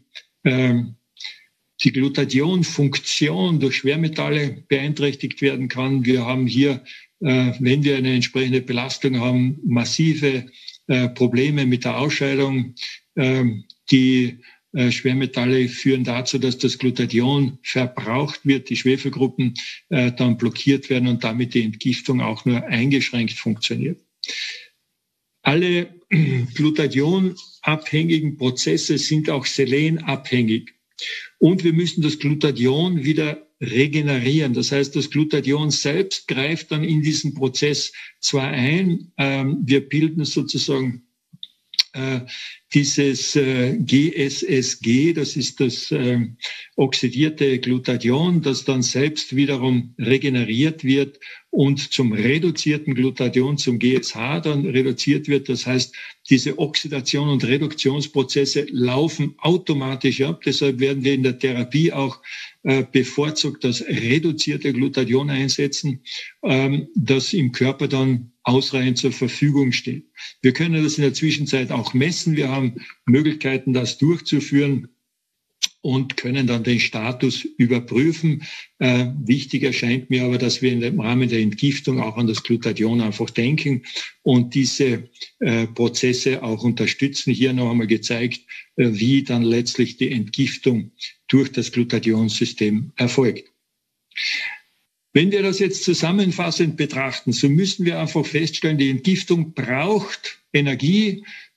Glutathion-Funktion durch Schwermetalle beeinträchtigt werden kann. Wir haben hier, wenn wir eine entsprechende Belastung haben, massive Probleme mit der Ausscheidung. Die Schwermetalle führen dazu, dass das Glutathion verbraucht wird, die Schwefelgruppen dann blockiert werden und damit die Entgiftung auch nur eingeschränkt funktioniert. Alle Glutathion-abhängigen Prozesse sind auch selenabhängig. Und wir müssen das Glutathion wieder regenerieren. Das heißt, das Glutathion selbst greift dann in diesen Prozess zwar ein, wir bilden sozusagen dieses GSSG, das ist das oxidierte Glutathion, das dann selbst wiederum regeneriert wird und zum reduzierten Glutathion, zum GSH dann reduziert wird. Das heißt, diese Oxidation- und Reduktionsprozesse laufen automatisch ab. Deshalb werden wir in der Therapie auch bevorzugt das reduzierte Glutathion einsetzen, das im Körper dann ausreichend zur Verfügung steht. Wir können das in der Zwischenzeit auch messen. Wir haben Möglichkeiten, das durchzuführen und können dann den Status überprüfen. Wichtig erscheint mir aber, dass wir im Rahmen der Entgiftung auch an das Glutathion einfach denken und diese Prozesse auch unterstützen. Hier noch einmal gezeigt, wie dann letztlich die Entgiftung durch das Glutathionssystem erfolgt. Wenn wir das jetzt zusammenfassend betrachten, so müssen wir einfach feststellen, die Entgiftung braucht Energie.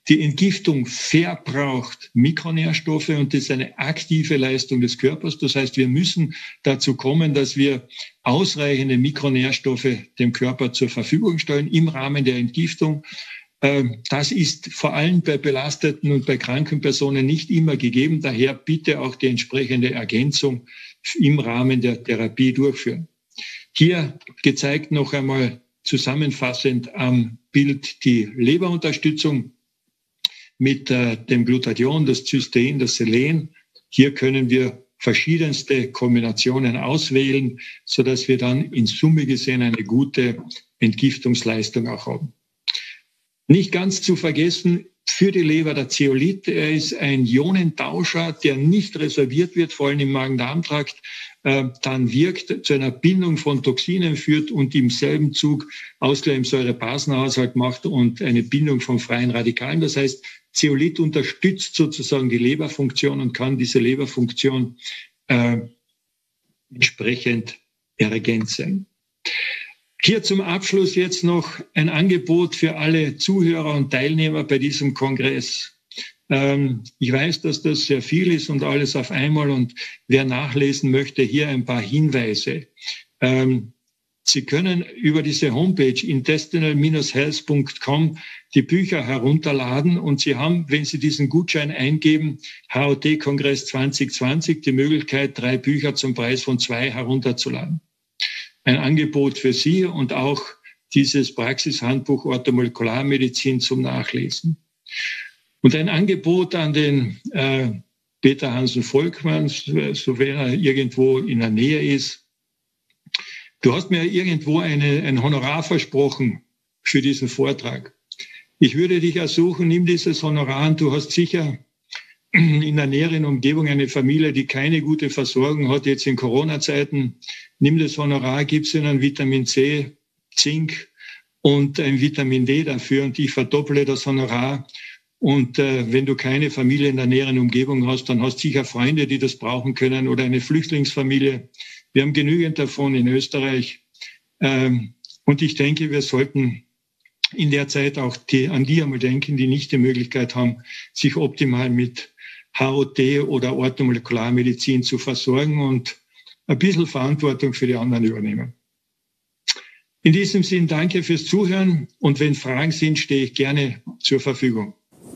Die Entgiftung verbraucht Mikronährstoffe und das ist eine aktive Leistung des Körpers. Das heißt, wir müssen dazu kommen, dass wir ausreichende Mikronährstoffe dem Körper zur Verfügung stellen im Rahmen der Entgiftung. Das ist vor allem bei belasteten und bei kranken Personen nicht immer gegeben. Daher bitte auch die entsprechende Ergänzung im Rahmen der Therapie durchführen. Hier gezeigt noch einmal zusammenfassend am Bild die Leberunterstützung mit dem Glutathion, das Cystein, das Selen. Hier können wir verschiedenste Kombinationen auswählen, sodass wir dann in Summe gesehen eine gute Entgiftungsleistung auch haben. Nicht ganz zu vergessen, für die Leber der Zeolit. Er ist ein Ionentauscher, der nicht resorbiert wird, vor allem im Magen-Darm-Trakt, dann wirkt, zu einer Bindung von Toxinen führt und im selben Zug Ausgleich im Säurebasenhaushalt macht und eine Bindung von freien Radikalen. Das heißt, Zeolit unterstützt sozusagen die Leberfunktion und kann diese Leberfunktion entsprechend ergänzen. Hier zum Abschluss jetzt noch ein Angebot für alle Zuhörer und Teilnehmer bei diesem Kongress. Ich weiß, dass das sehr viel ist und alles auf einmal und wer nachlesen möchte, hier ein paar Hinweise. Sie können über diese Homepage intestinal-health.com die Bücher herunterladen und Sie haben, wenn Sie diesen Gutschein eingeben, HOT-Kongress 2020, die Möglichkeit, 3 Bücher zum Preis von 2 herunterzuladen. Ein Angebot für Sie und auch dieses Praxishandbuch Orthomolekularmedizin zum Nachlesen. Und ein Angebot an den Peter Hansen-Volkmann, sofern er irgendwo in der Nähe ist. Du hast mir irgendwo ein Honorar versprochen für diesen Vortrag. Ich würde dich ersuchen, nimm dieses Honorar an. Du hast sicher in der näheren Umgebung eine Familie, die keine gute Versorgung hat, jetzt in Corona-Zeiten. Nimm das Honorar, gib ihnen Vitamin C, Zink und ein Vitamin D dafür und ich verdopple das Honorar. Und wenn du keine Familie in der näheren Umgebung hast, dann hast du sicher Freunde, die das brauchen können oder eine Flüchtlingsfamilie. Wir haben genügend davon in Österreich. Und ich denke, wir sollten in der Zeit auch an die einmal denken, die nicht die Möglichkeit haben, sich optimal mit HOT oder Orthomolekularmedizin zu versorgen und ein bisschen Verantwortung für die anderen übernehmen. In diesem Sinn danke fürs Zuhören und wenn Fragen sind, stehe ich gerne zur Verfügung.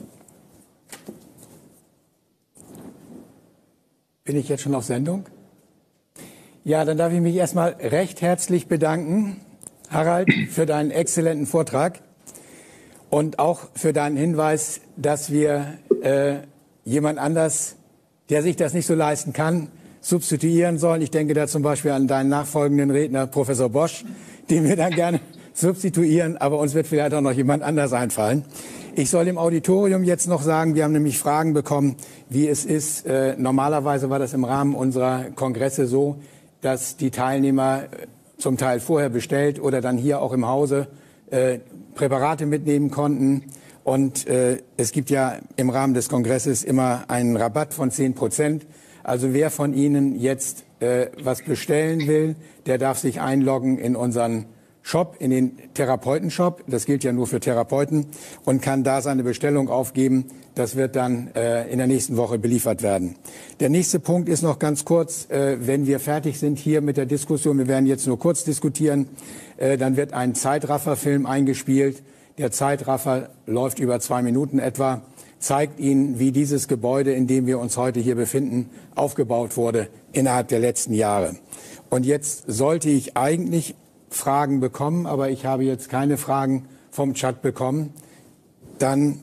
Bin ich jetzt schon auf Sendung? Ja, dann darf ich mich erstmal recht herzlich bedanken, Harald, für deinen exzellenten Vortrag und auch für deinen Hinweis, dass wir jemand anders, der sich das nicht so leisten kann, substituieren sollen. Ich denke da zum Beispiel an deinen nachfolgenden Redner, Professor Bosch, den wir dann gerne substituieren, aber uns wird vielleicht auch noch jemand anders einfallen. Ich soll im Auditorium jetzt noch sagen, wir haben nämlich Fragen bekommen, wie es ist. Normalerweise war das im Rahmen unserer Kongresse so, dass die Teilnehmer zum Teil vorher bestellt oder dann hier auch im Hause Präparate mitnehmen konnten. Und es gibt ja im Rahmen des Kongresses immer einen Rabatt von 10%. Also wer von Ihnen jetzt was bestellen will, der darf sich einloggen in unseren Shop, in den Therapeuten-Shop. Das gilt ja nur für Therapeuten und kann da seine Bestellung aufgeben. Das wird dann in der nächsten Woche beliefert werden. Der nächste Punkt ist noch ganz kurz, wenn wir fertig sind hier mit der Diskussion, wir werden jetzt nur kurz diskutieren, dann wird ein Zeitraffer-Film eingespielt. Der Zeitraffer läuft über 2 Minuten etwa, zeigt Ihnen, wie dieses Gebäude, in dem wir uns heute hier befinden, aufgebaut wurde innerhalb der letzten Jahre. Und jetzt sollte ich eigentlich Fragen bekommen, aber ich habe jetzt keine Fragen vom Chat bekommen. Dann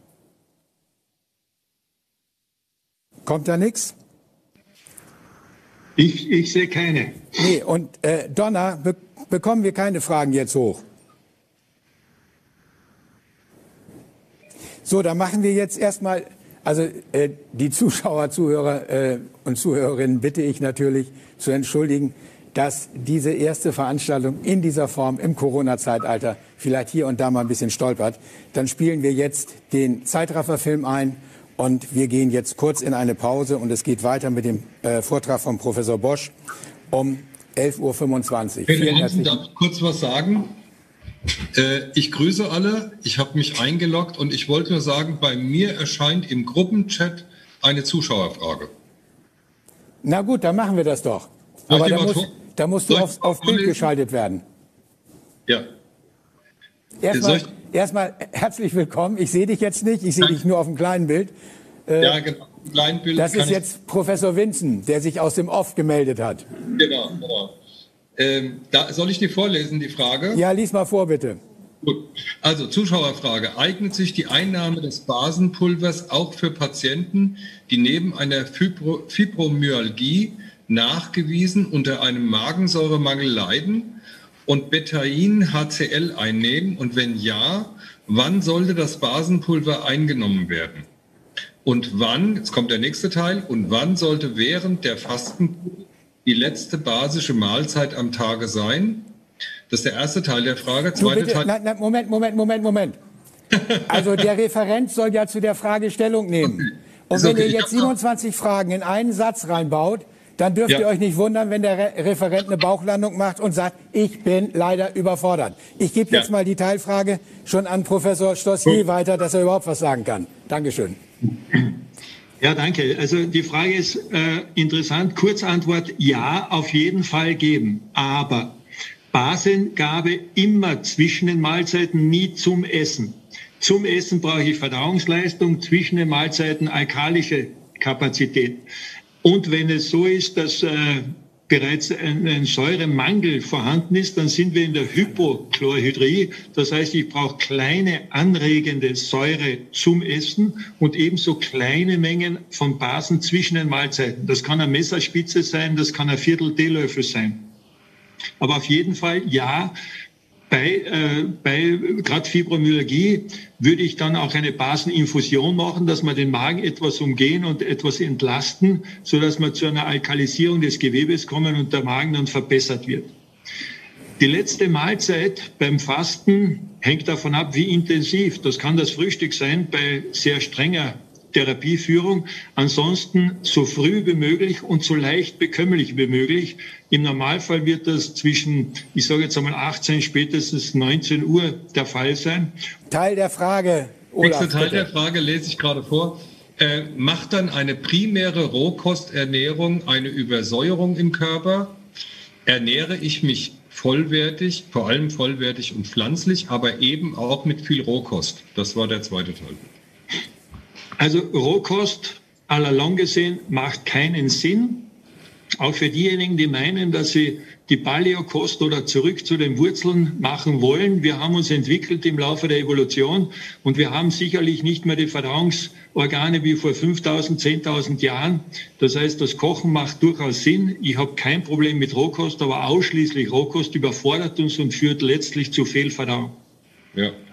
kommt da nichts? Ich sehe keine. Nee, und Donna, bekommen wir keine Fragen jetzt hoch? So, dann machen wir jetzt erstmal, also die Zuschauer, Zuhörer und Zuhörerinnen bitte ich natürlich zu entschuldigen, dass diese erste Veranstaltung in dieser Form im Corona-Zeitalter vielleicht hier und da mal ein bisschen stolpert. Dann spielen wir jetzt den Zeitraffer-Film ein und wir gehen jetzt kurz in eine Pause und es geht weiter mit dem Vortrag von Professor Bosch um 11:25 Uhr. Peter Hansen, darf ich kurz was sagen? Ich grüße alle, ich habe mich eingeloggt und ich wollte nur sagen, bei mir erscheint im Gruppenchat eine Zuschauerfrage. Na gut, dann machen wir das doch. Aber da musst du auf Bild geschaltet werden. Ja. Erstmal herzlich willkommen. Ich sehe dich jetzt nicht, ich sehe dich nur auf dem kleinen Bild. Ja, genau. Kleinen Bild das ist jetzt Professor Vinzen, der sich aus dem Off gemeldet hat. Genau. Soll ich die vorlesen, die Frage? Ja, lies mal vor, bitte. Gut. Also Zuschauerfrage. Eignet sich die Einnahme des Basenpulvers auch für Patienten, die neben einer Fibromyalgie nachgewiesen unter einem Magensäuremangel leiden und Betain-HCl einnehmen? Und wenn ja, wann sollte das Basenpulver eingenommen werden? Und wann, jetzt kommt der nächste Teil, und wann sollte während der Fastenkur die letzte basische Mahlzeit am Tage sein? Das ist der erste Teil der Frage. Zweiter Teil. Nein, Moment. Also der Referent soll ja zu der Frage Stellung nehmen. Und wenn ihr jetzt 27 Fragen in einen Satz reinbaut, dann dürft ihr euch nicht wundern, wenn der Referent eine Bauchlandung macht und sagt, ich bin leider überfordert. Ich gebe jetzt mal die Teilfrage schon an Professor Stossier weiter, dass er überhaupt was sagen kann. Dankeschön. Ja, danke. Also die Frage ist interessant. Kurzantwort, ja, auf jeden Fall geben. Aber Basengabe immer zwischen den Mahlzeiten, nie zum Essen. Zum Essen brauche ich Verdauungsleistung, zwischen den Mahlzeiten alkalische Kapazität. Und wenn es so ist, dass bereits ein Säuremangel vorhanden ist, dann sind wir in der Hypochlorhydrie. Das heißt, ich brauche kleine anregende Säure zum Essen und ebenso kleine Mengen von Basen zwischen den Mahlzeiten. Das kann eine Messerspitze sein, das kann ein Viertel Teelöffel sein. Aber auf jeden Fall, ja, bei gerade Fibromyalgie würde ich dann auch eine Baseninfusion machen, dass wir den Magen etwas umgehen und etwas entlasten, sodass wir zu einer Alkalisierung des Gewebes kommen und der Magen dann verbessert wird. Die letzte Mahlzeit beim Fasten hängt davon ab, wie intensiv. Das kann das Frühstück sein bei sehr strenger Therapieführung. Ansonsten so früh wie möglich und so leicht bekömmlich wie möglich. Im Normalfall wird das zwischen, ich sage jetzt einmal 18, spätestens 19 Uhr der Fall sein. Teil der Frage. Nächster Teil der Frage lese ich gerade vor. Macht dann eine primäre Rohkosternährung eine Übersäuerung im Körper? Ernähre ich mich vollwertig, vor allem vollwertig und pflanzlich, aber eben auch mit viel Rohkost? Das war der zweite Teil. Also Rohkost à la longue gesehen macht keinen Sinn. Auch für diejenigen, die meinen, dass sie die Paläokost oder zurück zu den Wurzeln machen wollen. Wir haben uns entwickelt im Laufe der Evolution und wir haben sicherlich nicht mehr die Verdauungsorgane wie vor 5.000, 10.000 Jahren. Das heißt, das Kochen macht durchaus Sinn. Ich habe kein Problem mit Rohkost, aber ausschließlich Rohkost überfordert uns und führt letztlich zu Fehlverdauung. Ja.